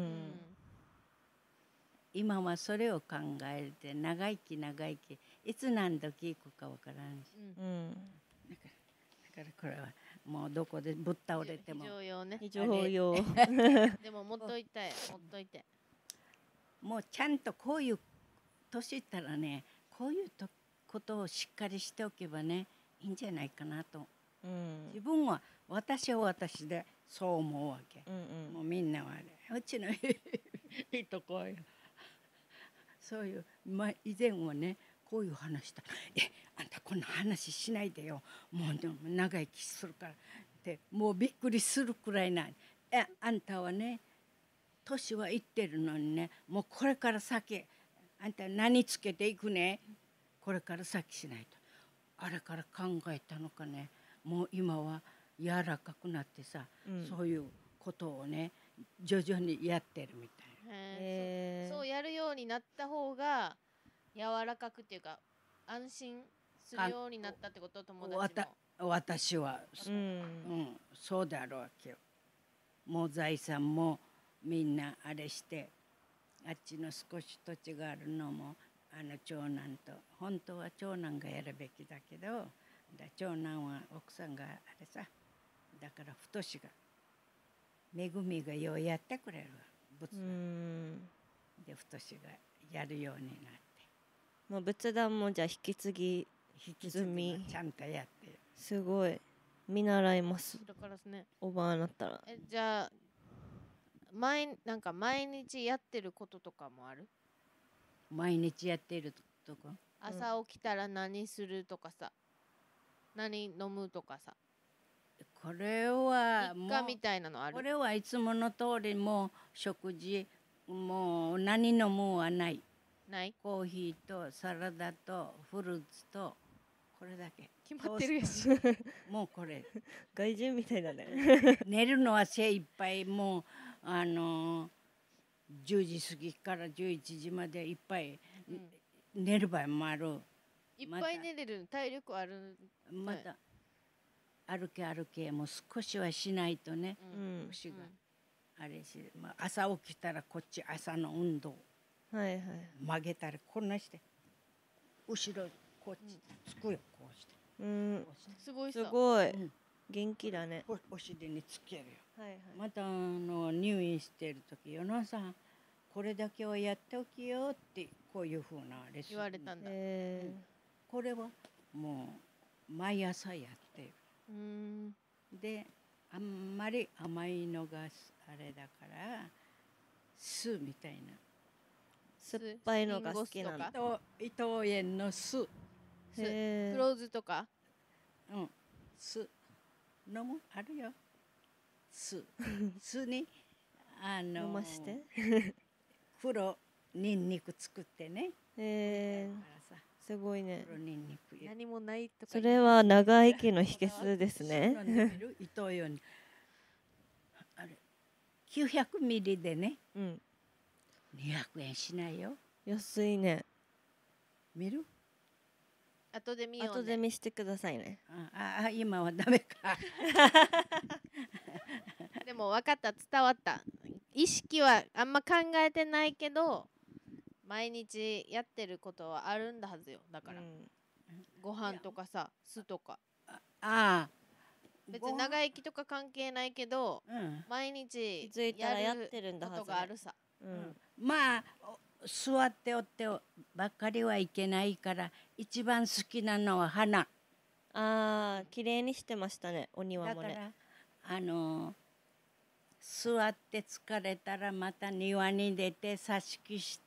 C: 今はそれを考えて長生きいつ何時行くかわからんし、だからこれはもうどこでぶっ倒れても
B: 非常用ね。
A: 非常用
B: でも持っといて
C: もうちゃんとこういう年いったらね、こういうことをしっかりしておけばねいいんじゃないかなと、自分は私は私でそう思うわけ、もうみんなはうちのいいとこよそういう、以前はねこういう話したあんたこんな話しないでよ、もう長生きするからってもうびっくりするくらいない。あんたはね年はいってるのにね、もうこれから先あんた何つけていくね、これから先しないと。あれから考えたのかね、もう今は柔らかくなってさ、そういうことをね徐々にやってるみたいな。
B: そうやるようになった方が柔らかくっていうか安心するようになったってこと、友達も。
C: 私は、そうであるわけよ。もう財産もみんなあれして、あっちの少し土地があるのも長男と、本当は長男がやるべきだけど、長男は奥さんがあれさ、だから太がめぐみがようやってくれる仏壇で太がやるようになって、
A: もう仏壇もじゃあ引き継ぎ済み、
C: ちゃんとやってる。
A: すごい見習います。
B: だからですね、
A: おばあなったら。
B: じゃあなんか毎日やってることとかもある？
C: 毎日やってるとか、
B: 朝起きたら何するとかさ、何飲むとかさ、
C: これはもう
B: 日課みたいなのある？
C: これはいつもの通りもう食事もう何飲むはない。コーヒーとサラダとフルーツとこれだけ
B: 決まってるやし
C: もうこれ
A: 外人みたいだね
C: 寝るのは精一杯、もう10時過ぎから11時までいっぱい寝る場合もある。
B: いっぱい寝れる、体力ある。
C: また歩けもう少しはしないとね、腰があれし、朝起きたらこっち朝の運動、曲げたらこんなして後ろこっちつくよ、こうして、
B: すごい
A: すごい、元気だね。
C: お尻につけるよ。また入院してる時、与野さんこれだけはやっておきよってこういうふうなレッスン
B: 言われたんだ。
C: これはもう毎朝やってる。であんまり甘いのがあれだから酢みたいな、
A: 酸っぱいのが好きなの。
C: 伊藤園の酢、
B: 黒酢とか、
C: 酢飲むあるよ。酢に
A: 飲まして
C: 黒にんにく作ってね。
A: すごいね。
B: 何もないとか。
A: それは長生きの秘訣ですね。
C: 伊藤園にあれ900ミリでね、200円しないよ。
A: 安いね。
C: 見る？
B: 後で見ようね。
A: 後で見してくださいね。
C: 今はダメか
B: でも分かった、伝わった。意識はあんま考えてないけど毎日やってることはあるんだはずよ。だから、ご飯とかさ、酢とか、別に長生きとか関係ないけど、毎日やってることがあるさ。
C: まあ座っておってばっかりはいけないから、一番好きなのは花。
A: ああ、綺麗にしてましたね、お庭もね。
C: だから座って疲れたらまた庭に出て挿し木して、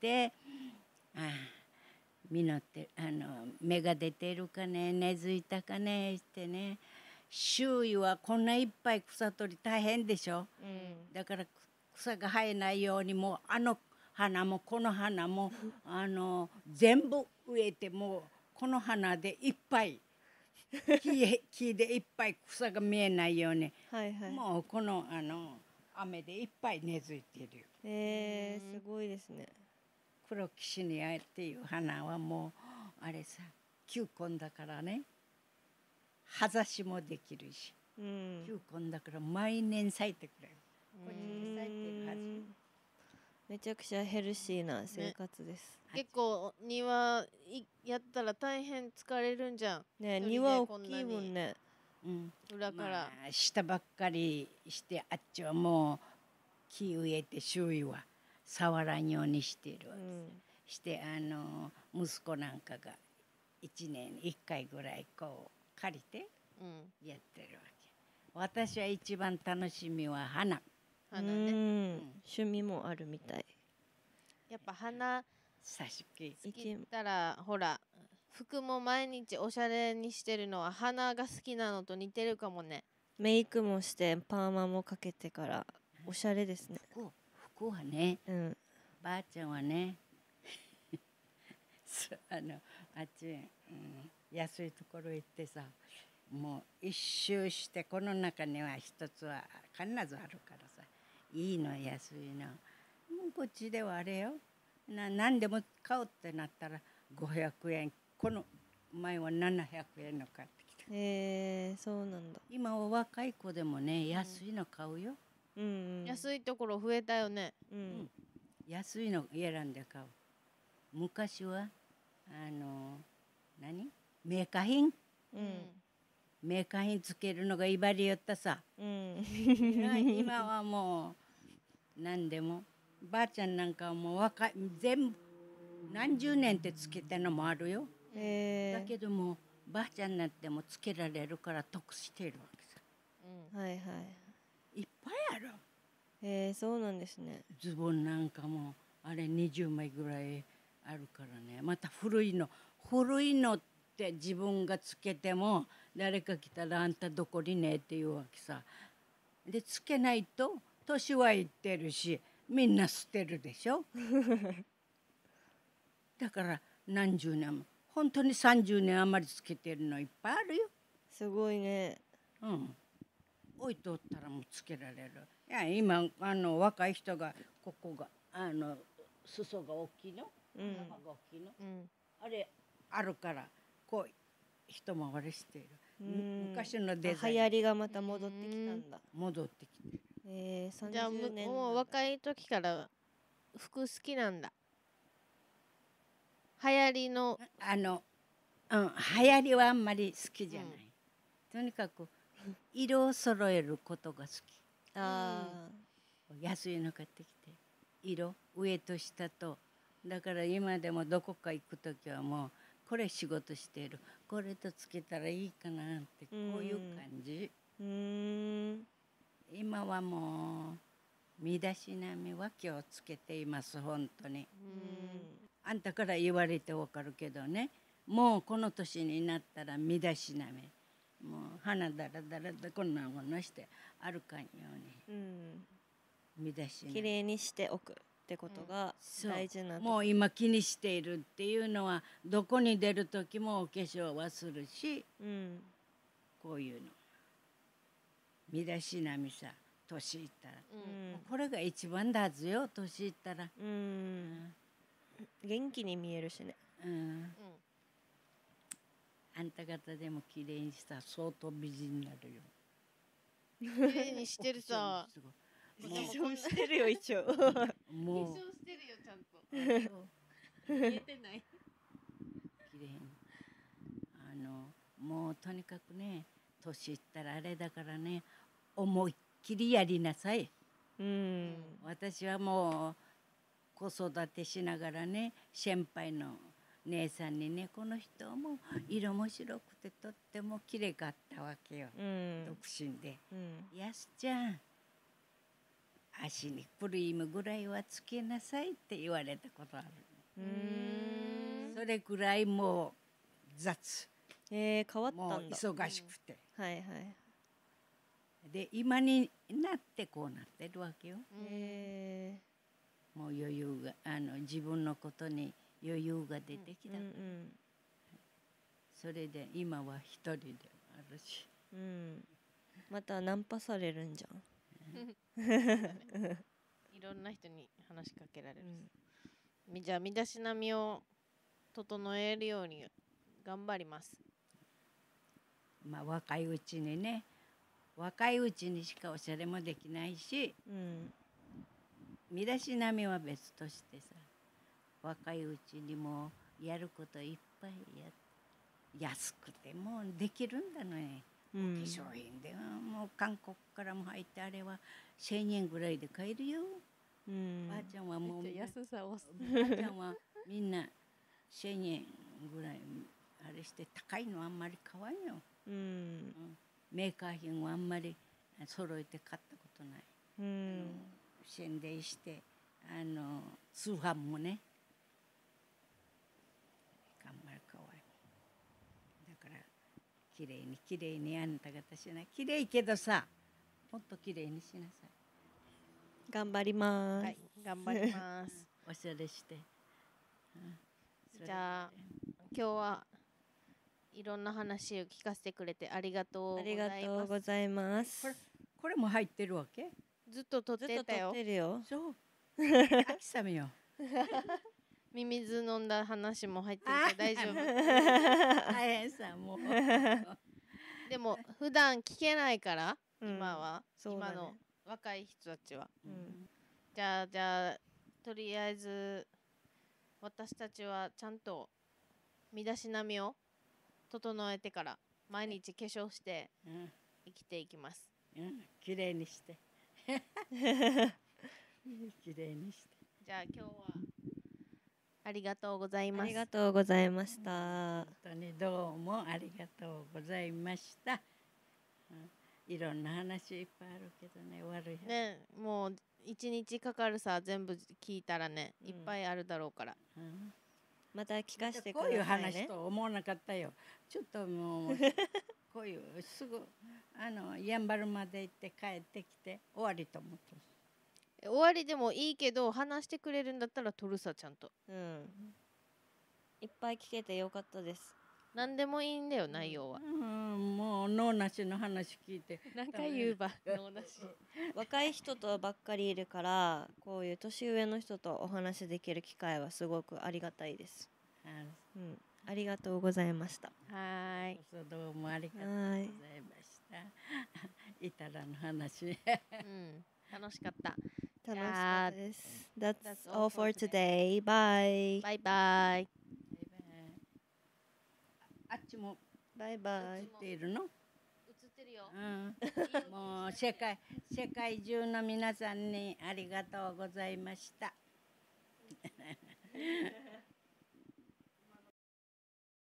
C: 実って芽が出てるかね、根付いたかねってね。周囲はこんないっぱい草取り大変でしょ、だから草が生えないようにもう花もこの花も全部植えて、もうこの花でいっぱい木でいっぱい草が見えないように、もうこの雨でいっぱい根付いてるよ。
A: すごいですね。
C: 黒キシニアっていう花はもうあれさ、球根だからね、葉ざしもできるし、球根だから毎年咲いてくれる。こっちに咲いてるはず。
A: めちゃくちゃヘルシーな生活です。
B: 結構庭やったら大変疲れるんじゃん。
A: ね、庭大きいもんね。
B: 裏から、
C: 下ばっかりしてあっちはもう木植えて周囲は触らんようにしているわけ、して息子なんかが1年に1回ぐらいこう借りてやってるわけ。私は一番楽しみは花
A: ね。趣味もあるみたい。
B: やっぱ花
C: 挿し木
B: 好きったらほら服も毎日おしゃれにしてるのは花が好きなのと似てるかもね。
A: メイクもしてパーマもかけてからおしゃれですね。
C: 服はね、ばあちゃんはねあっち、安いところ行ってさ、もう一周してこの中には一つは必ずあるからさ、いいの安いの。もうこっちではあれよ、何でも買うってなったら500円、この前は700円の買ってきた。
A: そうなんだ。
C: 今は若い子でもね、安いの買うよ。
B: 安いところ増えたよね。
C: 安いの選んで買う。昔はメーカー品、メーカー品つけるのが威張りよったさ、今はもう何でも、ばあちゃんなんかはもう若い、全部何十年ってつけたのもあるよ。だけどもばあちゃんになってもつけられるから得しているわけさ。いっぱいある。
A: そうなんですね。
C: ズボンなんかもあれ20枚ぐらいあるからね。また古いのって自分がつけても誰か来たらあんたどこにねっていうわけさ。でつけないと年はいってるしみんな捨てるでしょだから何十年も本当に30年余りつけてるのいっぱいあるよ。
A: すごいね。
C: 置いとったらもうつけられる。いや今若い人がここが裾が大きいの、幅が大きいの、あれあるからこう一回りしている。昔のデザイン。
A: 流行りがまた戻ってきたんだ。
C: 戻ってきてる。
B: じゃあもう若い時から服好きなんだ。流行りの
C: 流行りはあんまり好きじゃない。とにかく色を揃えることが好き。安いの買ってきて色上と下と、だから今でもどこか行く時はもうこれ仕事している、これとつけたらいいかなってこういう感じ。今はもう身だしなみは気をつけています本当に。あんたから言われてわかるけどね、もうこの年になったら身だしなみ、もう鼻だらだらでこんなものして歩かんように、身だしなみ
A: きれいにしておくってことが大事な、
C: もう今気にしているっていうのはどこに出る時もお化粧はするし、こういうの身だしなみさ、年いったら、これが一番だずよ、年いったら。
A: 元気に見えるしね。
C: あんた方でも綺麗にしたら相当美人になるよ。
B: 綺麗にしてるさ。
A: 化粧してるよ一応。
B: もう化粧してるよちゃんと。見えてない。
C: 綺麗に。もうとにかくね、年いったらあれだからね、思いっきりやりなさい。私はもう子育てしながらね、先輩の姉さんにね、この人も色も白くてとっても綺麗かったわけよ、独身で。やすちゃん、足にクリームぐらいはつけなさいって言われたことある。それぐらいもう雑。
A: 変わったんだ。
C: もう忙しくて。
A: はいはい。
C: で今になってこうなってるわけよ。もう余裕が自分のことに余裕が出てきたから、それで今は一人であるし、
A: またナンパされるんじゃん。
B: いろんな人に話しかけられる、じゃあ身だしなみを整えるように頑張ります。
C: まあ若いうちにね、若いうちにしかおしゃれもできないし、身だしなみは別としてさ、若いうちにもやることいっぱい安くてもできるんだのね。化粧品でもう韓国からも入ってあれは1,000円ぐらいで買えるよ。ばあちゃんはもう
B: 安さを
C: ばあちゃんはみんな1,000円ぐらいあれして高いのあんまり買わんよ。メーカー品はあんまり揃えて買ったことない。宣伝して通販もね頑張るかわいい。だからきれいにきれいにあんた方しない。きれいけどさ、もっときれいにしなさい。
A: 頑張ります。
B: はい、頑張ります。
C: おしゃれして。
B: じゃあ今日はいろんな話を聞かせてくれてありがとうございます。
A: ありがとうございます。
C: これも入ってるわけ？
B: ずっと撮ってたよ。
A: ずっと撮ってるよ。
C: そう。秋雨よ。
B: ミミズ飲んだ話も入ってるけど大丈夫。
C: 大変さもう。
B: でも普段聞けないから今は、今の若い人たちは。じゃあとりあえず私たちはちゃんと身だしなみを整えてから毎日化粧して生きていきます。
C: きれいにして。きれいにして。
B: じゃあ今日はありがとうございます。
A: ありがとうございました。
C: 本当にどうもありがとうございました。いろんな話いっぱいあるけどね、悪い
B: ね、もう1日かかるさ、全部聞いたらね、いっぱいあるだろうから。
A: また聞かせてくださいね。
C: こういう話と思わなかったよ。ちょっともうこういうすぐやんばるまで行って帰ってきて終わりと思って。
B: 終わりでもいいけど話してくれるんだったら撮るさ、ちゃんと。
A: いっぱい聞けてよかったです。
B: 何でもいいんだよ、内容は。
C: もう脳なしの話聞いて
B: 何回言うば脳なし。
A: 若い人とばっかりいるから、こういう年上の人とお話できる機会はすごくありがたいです。ありがとうございました。
C: はい。どうもありがとうございました。いたらの話。
B: 楽しかった。
A: 楽しかったです。That's all for today. Bye.
B: バイバイ。
C: あっちも
A: バイバイ。
C: 映っているの？
B: 映ってるよ。
C: もう世界中の皆さんにありがとうございました。